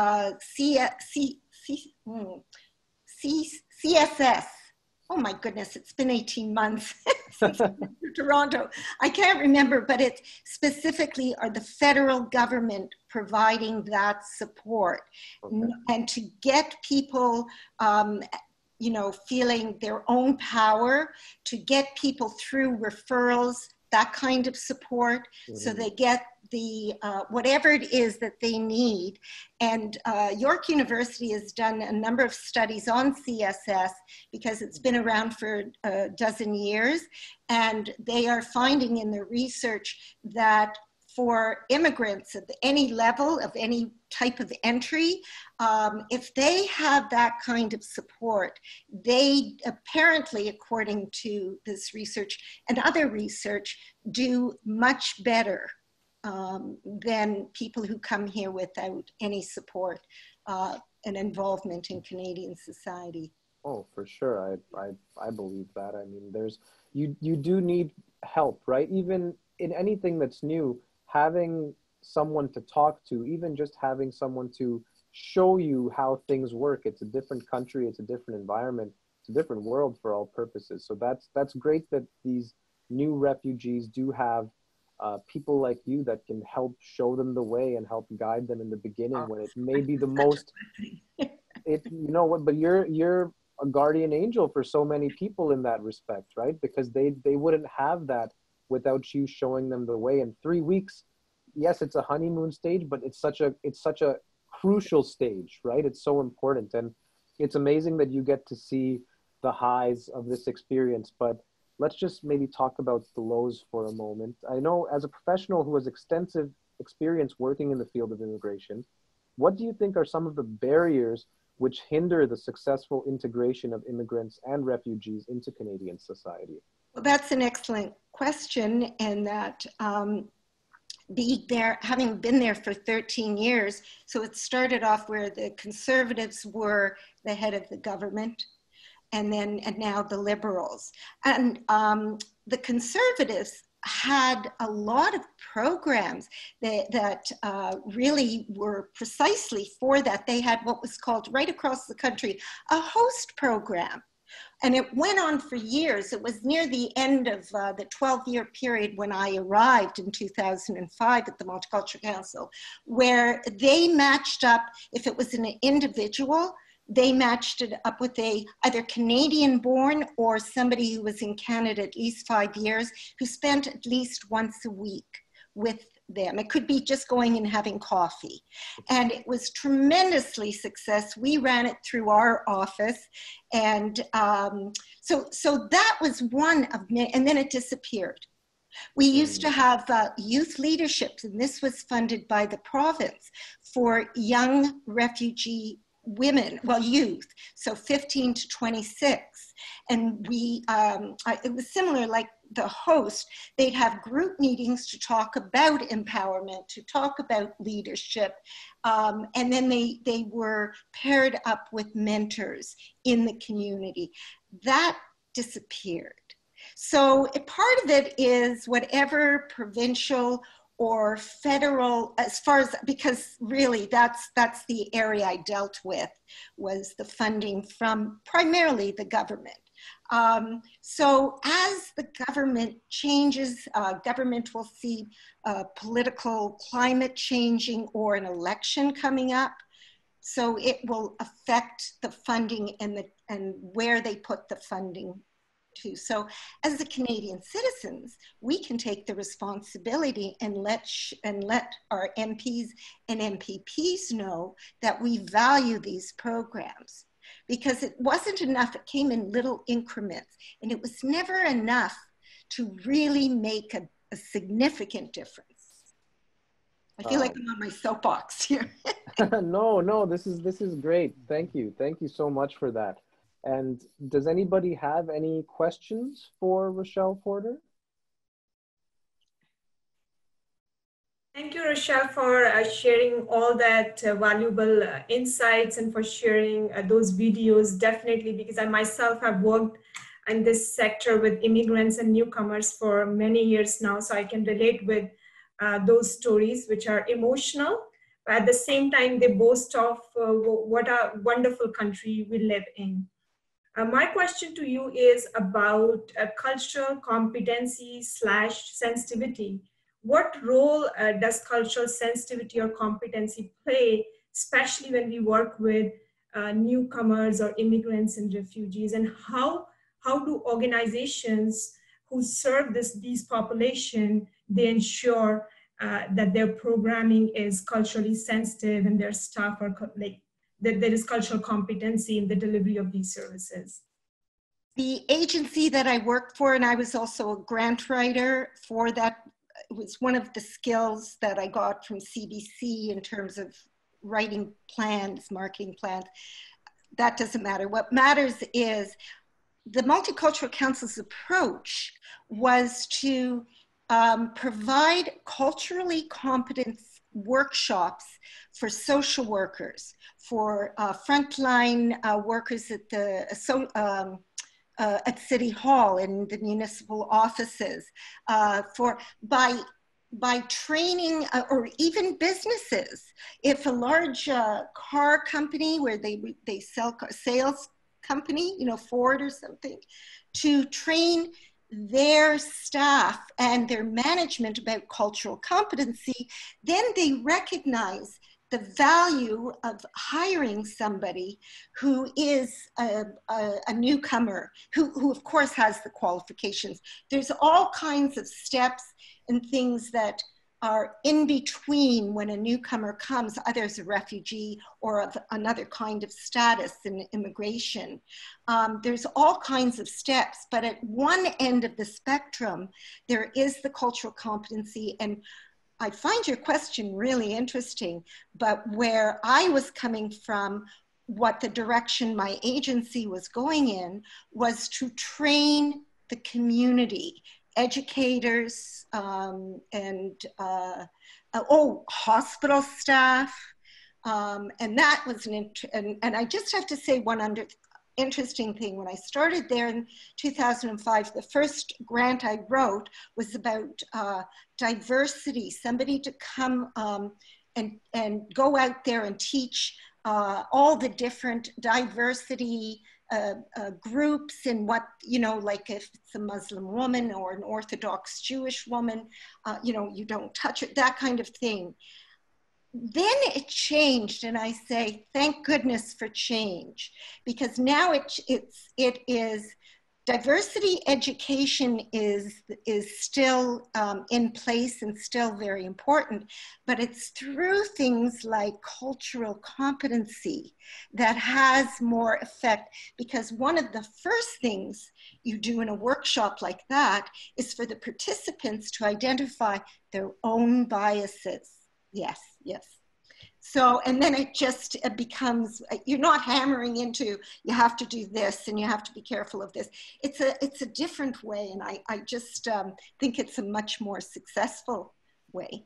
CSS. Oh my goodness, it's been 18 months since I moved to Toronto. I can't remember, but it specifically are the federal government providing that support. Okay. And to get people feeling their own power, to get people through referrals, that kind of support, mm-hmm. so they get the whatever it is that they need. And York University has done a number of studies on CSS because it's been around for a dozen years, and they are finding in their research that for immigrants at any level of any type of entry, if they have that kind of support, they apparently, according to this research and other research, do much better than people who come here without any support and involvement in Canadian society. Oh, for sure. I believe that. I mean, you do need help, right? Even in anything that's new, having someone to talk to, even just having someone to show you how things work. It's a different country, it's a different environment, it's a different world for all purposes. So that's great that these new refugees do have people like you that can help show them the way and help guide them in the beginning when it may be the most, but you're a guardian angel for so many people in that respect, right? Because they wouldn't have that without you showing them the way. In 3 weeks, yes, it's a honeymoon stage, but it's such a crucial stage, right? It's so important. And it's amazing that you get to see the highs of this experience. But let's just maybe talk about the lows for a moment. I know as a professional who has extensive experience working in the field of immigration, what do you think are some of the barriers which hinder the successful integration of immigrants and refugees into Canadian society? Well, that's an excellent question, and that having been there for 13 years, so it started off where the Conservatives were the head of the government, and now the Liberals. And the Conservatives had a lot of programs that really were precisely for that. They had what was called, right across the country, a host program. And it went on for years. It was near the end of the 12-year period when I arrived in 2005 at the Multicultural Council, where they matched up, if it was an individual, they matched it up with either Canadian born or somebody who was in Canada at least 5 years, who spent at least once a week with them. It could be just going and having coffee. And it was tremendously successful. We ran it through our office. And so that was one of many, and then it disappeared. We used to have youth leaderships, and this was funded by the province for young refugee women, well, youth, so 15 to 26. And it was similar, like the host, they'd have group meetings to talk about empowerment, to talk about leadership. And then they were paired up with mentors in the community. That disappeared. So part of it is whatever provincial or federal, as far as, because really that's the area I dealt with, was the funding from primarily the government. So as the government changes, government will see political climate changing or an election coming up. So it will affect the funding and where they put the funding to. So as the Canadian citizens, we can take the responsibility and let our MPs and MPPs know that we value these programs. Because it wasn't enough, it came in little increments, and it was never enough to really make a significant difference. I feel like I'm on my soapbox here. No, this is great. Thank you so much for that. And does anybody have any questions for Rochelle Porter? Thank you, Rochelle, for sharing all that valuable insights and for sharing those videos, definitely, because I myself have worked in this sector with immigrants and newcomers for many years now, so I can relate with those stories, which are emotional, but at the same time, they boast of what a wonderful country we live in. My question to you is about cultural competency / sensitivity. What role does cultural sensitivity or competency play, especially when we work with newcomers or immigrants and refugees? And how do organizations who serve these population, they ensure that their programming is culturally sensitive and their staff are that there is cultural competency in the delivery of these services? The agency that I worked for, and I was also a grant writer for that, it was one of the skills that I got from CBC in terms of writing plans, marketing plans. That doesn't matter. What matters is the Multicultural Council's approach was to provide culturally competent workshops for social workers, for frontline workers at City Hall and the municipal offices, by training, or even businesses. If a large car company where they sell sales company, Ford or something, to train their staff and their management about cultural competency, then they recognize the value of hiring somebody who is a newcomer, who of course has the qualifications. There's all kinds of steps and things that are in between when a newcomer comes, either as a refugee or of another kind of status in immigration. There's all kinds of steps, but at one end of the spectrum, there is the cultural competency. And I find your question really interesting, but where I was coming from, what the direction my agency was going in was to train the community, educators, hospital staff. And that was and I just have to say one interesting thing. When I started there in 2005, the first grant I wrote was about diversity, somebody to come and go out there and teach all the different diversity groups and what, you know, like if it's a Muslim woman or an Orthodox Jewish woman, you know, you don't touch it, that kind of thing. Then it changed, and I say, thank goodness for change, because now it is diversity education is still in place and still very important, but it's through things like cultural competency that has more effect, because one of the first things you do in a workshop like that is for the participants to identify their own biases. Yes, yes. So, and then it becomes, you're not hammering into, you have to do this and you have to be careful of this. It's a different way, and I just think it's a much more successful way.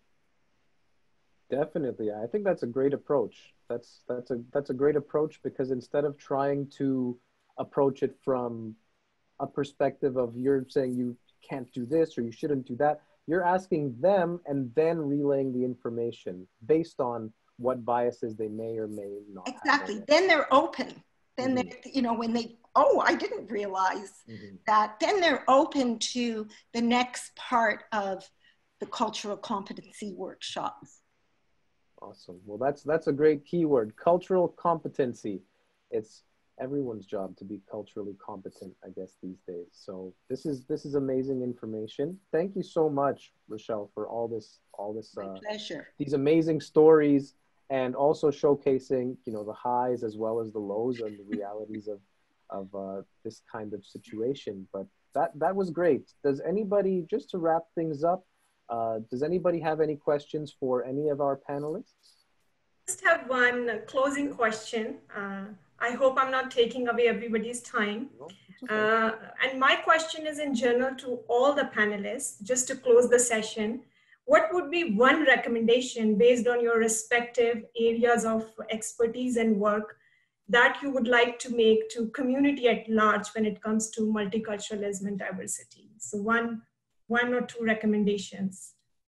Definitely. I think that's a great approach. That's a great approach, because instead of trying to approach it from a perspective of you're saying you can't do this or you shouldn't do that, you're asking them and then relaying the information based on what biases they may or may not have. Exactly. Then they're open. Then they, you know, when they, oh, I didn't realize that, then they're open to the next part of the cultural competency workshops. Awesome. Well, that's a great keyword, cultural competency. It's everyone's job to be culturally competent, I guess, these days. So this is amazing information. Thank you so much, Rochelle, for all this My pleasure. These amazing stories, and also showcasing, you know, the highs as well as the lows and the realities of this kind of situation. But that was great. Does anybody, just to wrap things up, does anybody have any questions for any of our panelists? Just have one closing question. I hope I'm not taking away everybody's time. And my question is in general to all the panelists, just to close the session. What would be one recommendation based on your respective areas of expertise and work that you would like to make to community at large when it comes to multiculturalism and diversity? So one or two recommendations.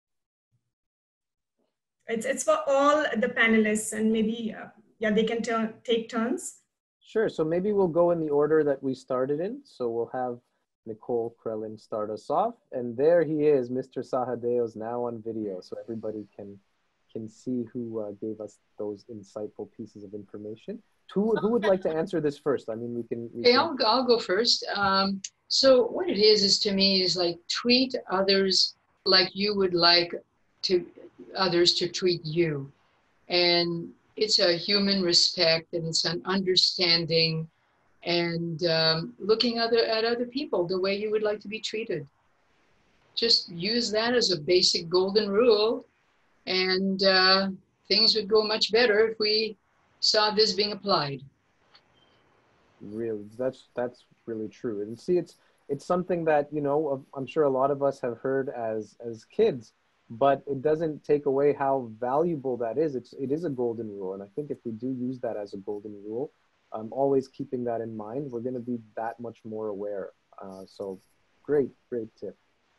It's for all the panelists, and maybe yeah, they can take turns. Sure. So maybe we'll go in the order that we started in. So we'll have Nicole Krellin start us off, and there he is, Mr. Sahadeo's now on video, so everybody can see who gave us those insightful pieces of information. Who would like to answer this first? I mean, we can. Okay, I'll go first. So what it is to me is like treat others like you would like others to treat you, and it's a human respect, and it's an understanding, and looking at other people the way you would like to be treated. Just use that as a basic golden rule, and things would go much better if we saw this being applied. Really, that's really true. And see, it's something that, you know, I'm sure a lot of us have heard as kids, but it doesn't take away how valuable that is. It is a golden rule, and I think if we do use that as a golden rule, always keeping that in mind, we're going to be that much more aware. So great tip.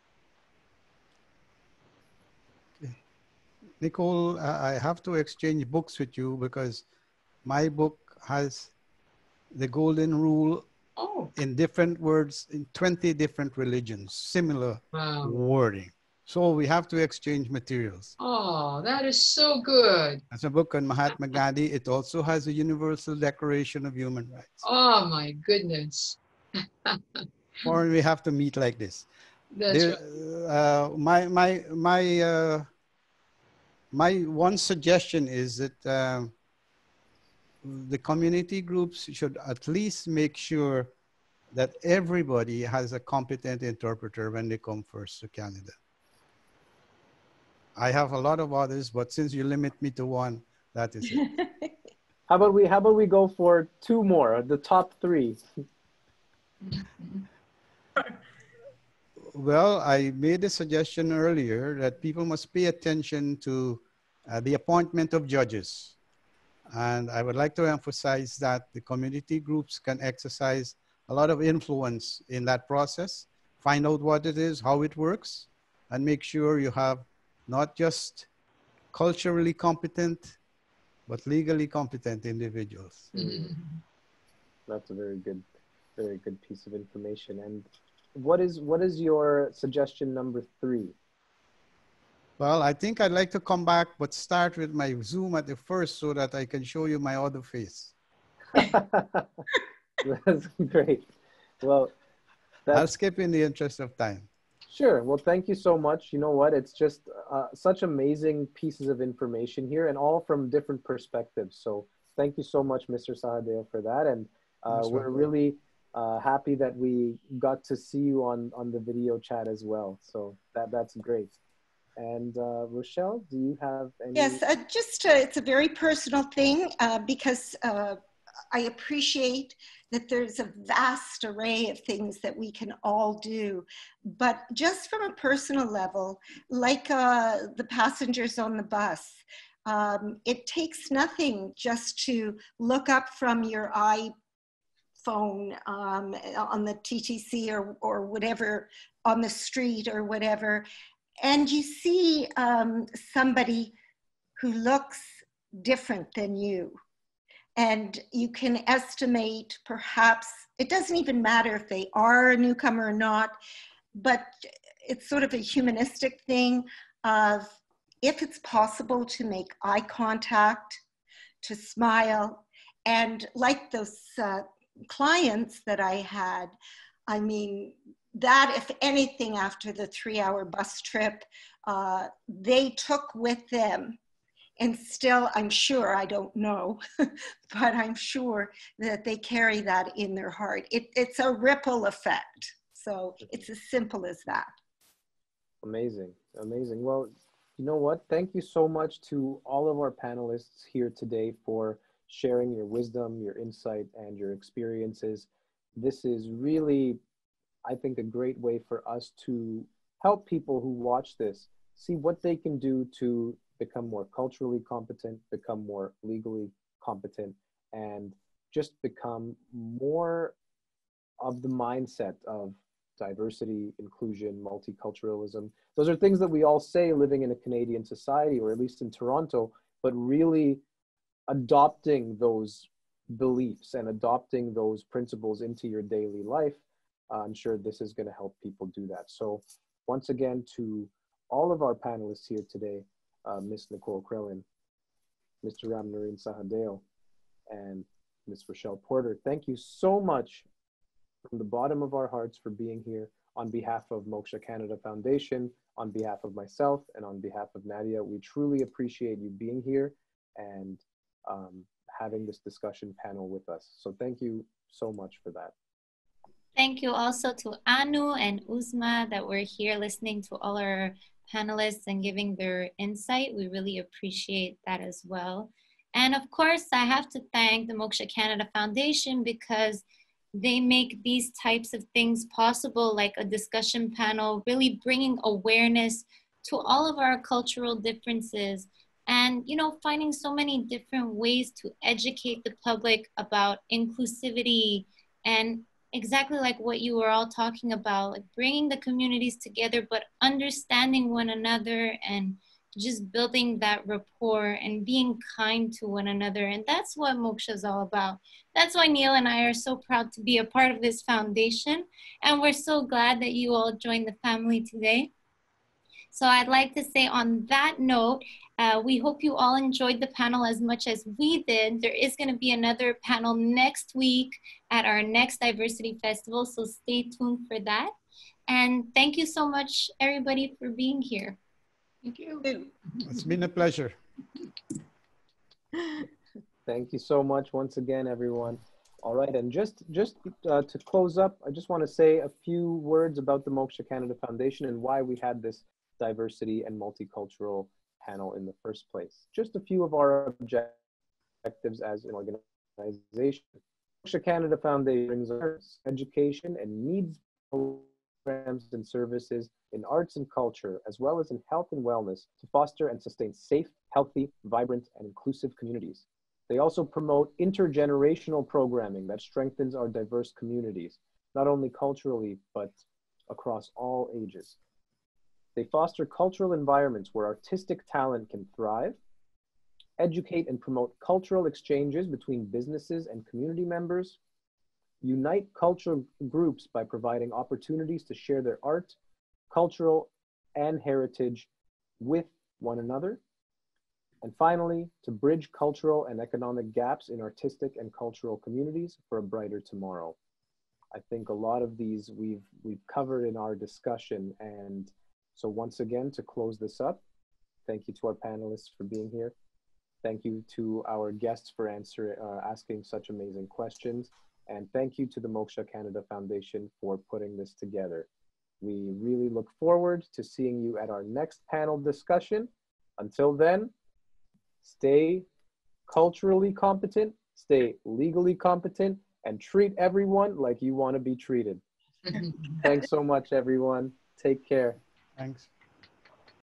Okay. Nicole, I have to exchange books with you, because my book has the golden rule in different words in 20 different religions, similar wording. So we have to exchange materials. Oh, that is so good. As a book on Mahatma Gandhi, it also has a Universal Declaration of Human Rights. Oh my goodness. Or we have to meet like this. That's right. My my one suggestion is that the community groups should at least make sure that everybody has a competent interpreter when they come first to Canada. I have a lot of others, but since you limit me to one, that is it. How about we go for two more, the top three? Well, I made a suggestion earlier that people must pay attention to the appointment of judges. And I would like to emphasize that the community groups can exercise a lot of influence in that process, find out what it is, how it works, and make sure you have not just culturally competent, but legally competent individuals. That's a very good piece of information. And what is your suggestion number 3? Well, I think I'd like to come back, but start with my Zoom at the first so that I can show you my other face. That's great. Well, I'll skip in the interest of time. Sure. Well, thank you so much. You know what? It's just such amazing pieces of information here, and all from different perspectives. So thank you so much, Mr. Sahadeo, for that. And we're really happy that we got to see you on the video chat as well. So that's great. And Rochelle, do you have any? Yes, it's a very personal thing because I appreciate that there's a vast array of things that we can all do. But just from a personal level, like the passengers on the bus, it takes nothing just to look up from your iPhone on the TTC or whatever, on the street or whatever, and you see somebody who looks different than you. And you can estimate, perhaps, it doesn't even matter if they are a newcomer or not, but it's sort of a humanistic thing of if it's possible to make eye contact, to smile. And like those clients that I had, I mean, that if anything after the 3-hour bus trip, they took with them. And still, I'm sure, I don't know, but I'm sure that they carry that in their heart. It's a ripple effect. So it's as simple as that. Amazing, amazing. Well, you know what? Thank you so much to all of our panelists here today for sharing your wisdom, your insight, and your experiences. This is really, I think, a great way for us to help people who watch this see what they can do to become more culturally competent, become more legally competent, and just become more of the mindset of diversity, inclusion, multiculturalism. Those are things that we all say living in a Canadian society, or at least in Toronto, but really adopting those beliefs and adopting those principles into your daily life, I'm sure this is going to help people do that. So once again, to all of our panelists here today, Ms. Nicole Krellin, Mr. Ramnarine Sahadeo, and Ms. Rochelle Porter, thank you so much from the bottom of our hearts for being here on behalf of Moksha Canada Foundation, on behalf of myself, and on behalf of Nadia. We truly appreciate you being here and having this discussion panel with us. So thank you so much for that. Thank you also to Anu and Uzma that were here listening to all our panelists and giving their insight. We really appreciate that as well. And of course, I have to thank the Moksha Canada Foundation because they make these types of things possible, like a discussion panel, really bringing awareness to all of our cultural differences and, you know, finding so many different ways to educate the public about inclusivity and exactly like what you were all talking about, like bringing the communities together, but understanding one another and just building that rapport and being kind to one another. And that's what Moksha is all about. That's why Neil and I are so proud to be a part of this foundation. And we're so glad that you all joined the family today. So I'd like to say on that note, we hope you all enjoyed the panel as much as we did. There is going to be another panel next week at our next Diversity Festival, so stay tuned for that. And thank you so much, everybody, for being here. Thank you. It's been a pleasure. Thank you so much once again, everyone. All right, and just to close up, I just want to say a few words about the Moksha Canada Foundation and why we had this diversity and multicultural panel in the first place. Just a few of our objectives as an organization. Moksha Canada Foundation brings education and needs programs and services in arts and culture, as well as in health and wellness, to foster and sustain safe, healthy, vibrant, and inclusive communities. They also promote intergenerational programming that strengthens our diverse communities, not only culturally, but across all ages. They foster cultural environments where artistic talent can thrive, educate and promote cultural exchanges between businesses and community members, unite cultural groups by providing opportunities to share their art, cultural, and heritage with one another, and finally, to bridge cultural and economic gaps in artistic and cultural communities for a brighter tomorrow. I think a lot of these we've covered in our discussion, and so once again, to close this up, thank you to our panelists for being here. Thank you to our guests for asking such amazing questions. And thank you to the Moksha Canada Foundation for putting this together. We really look forward to seeing you at our next panel discussion. Until then, stay culturally competent, stay legally competent, and treat everyone like you want to be treated. Thanks so much, everyone. Take care. Thanks.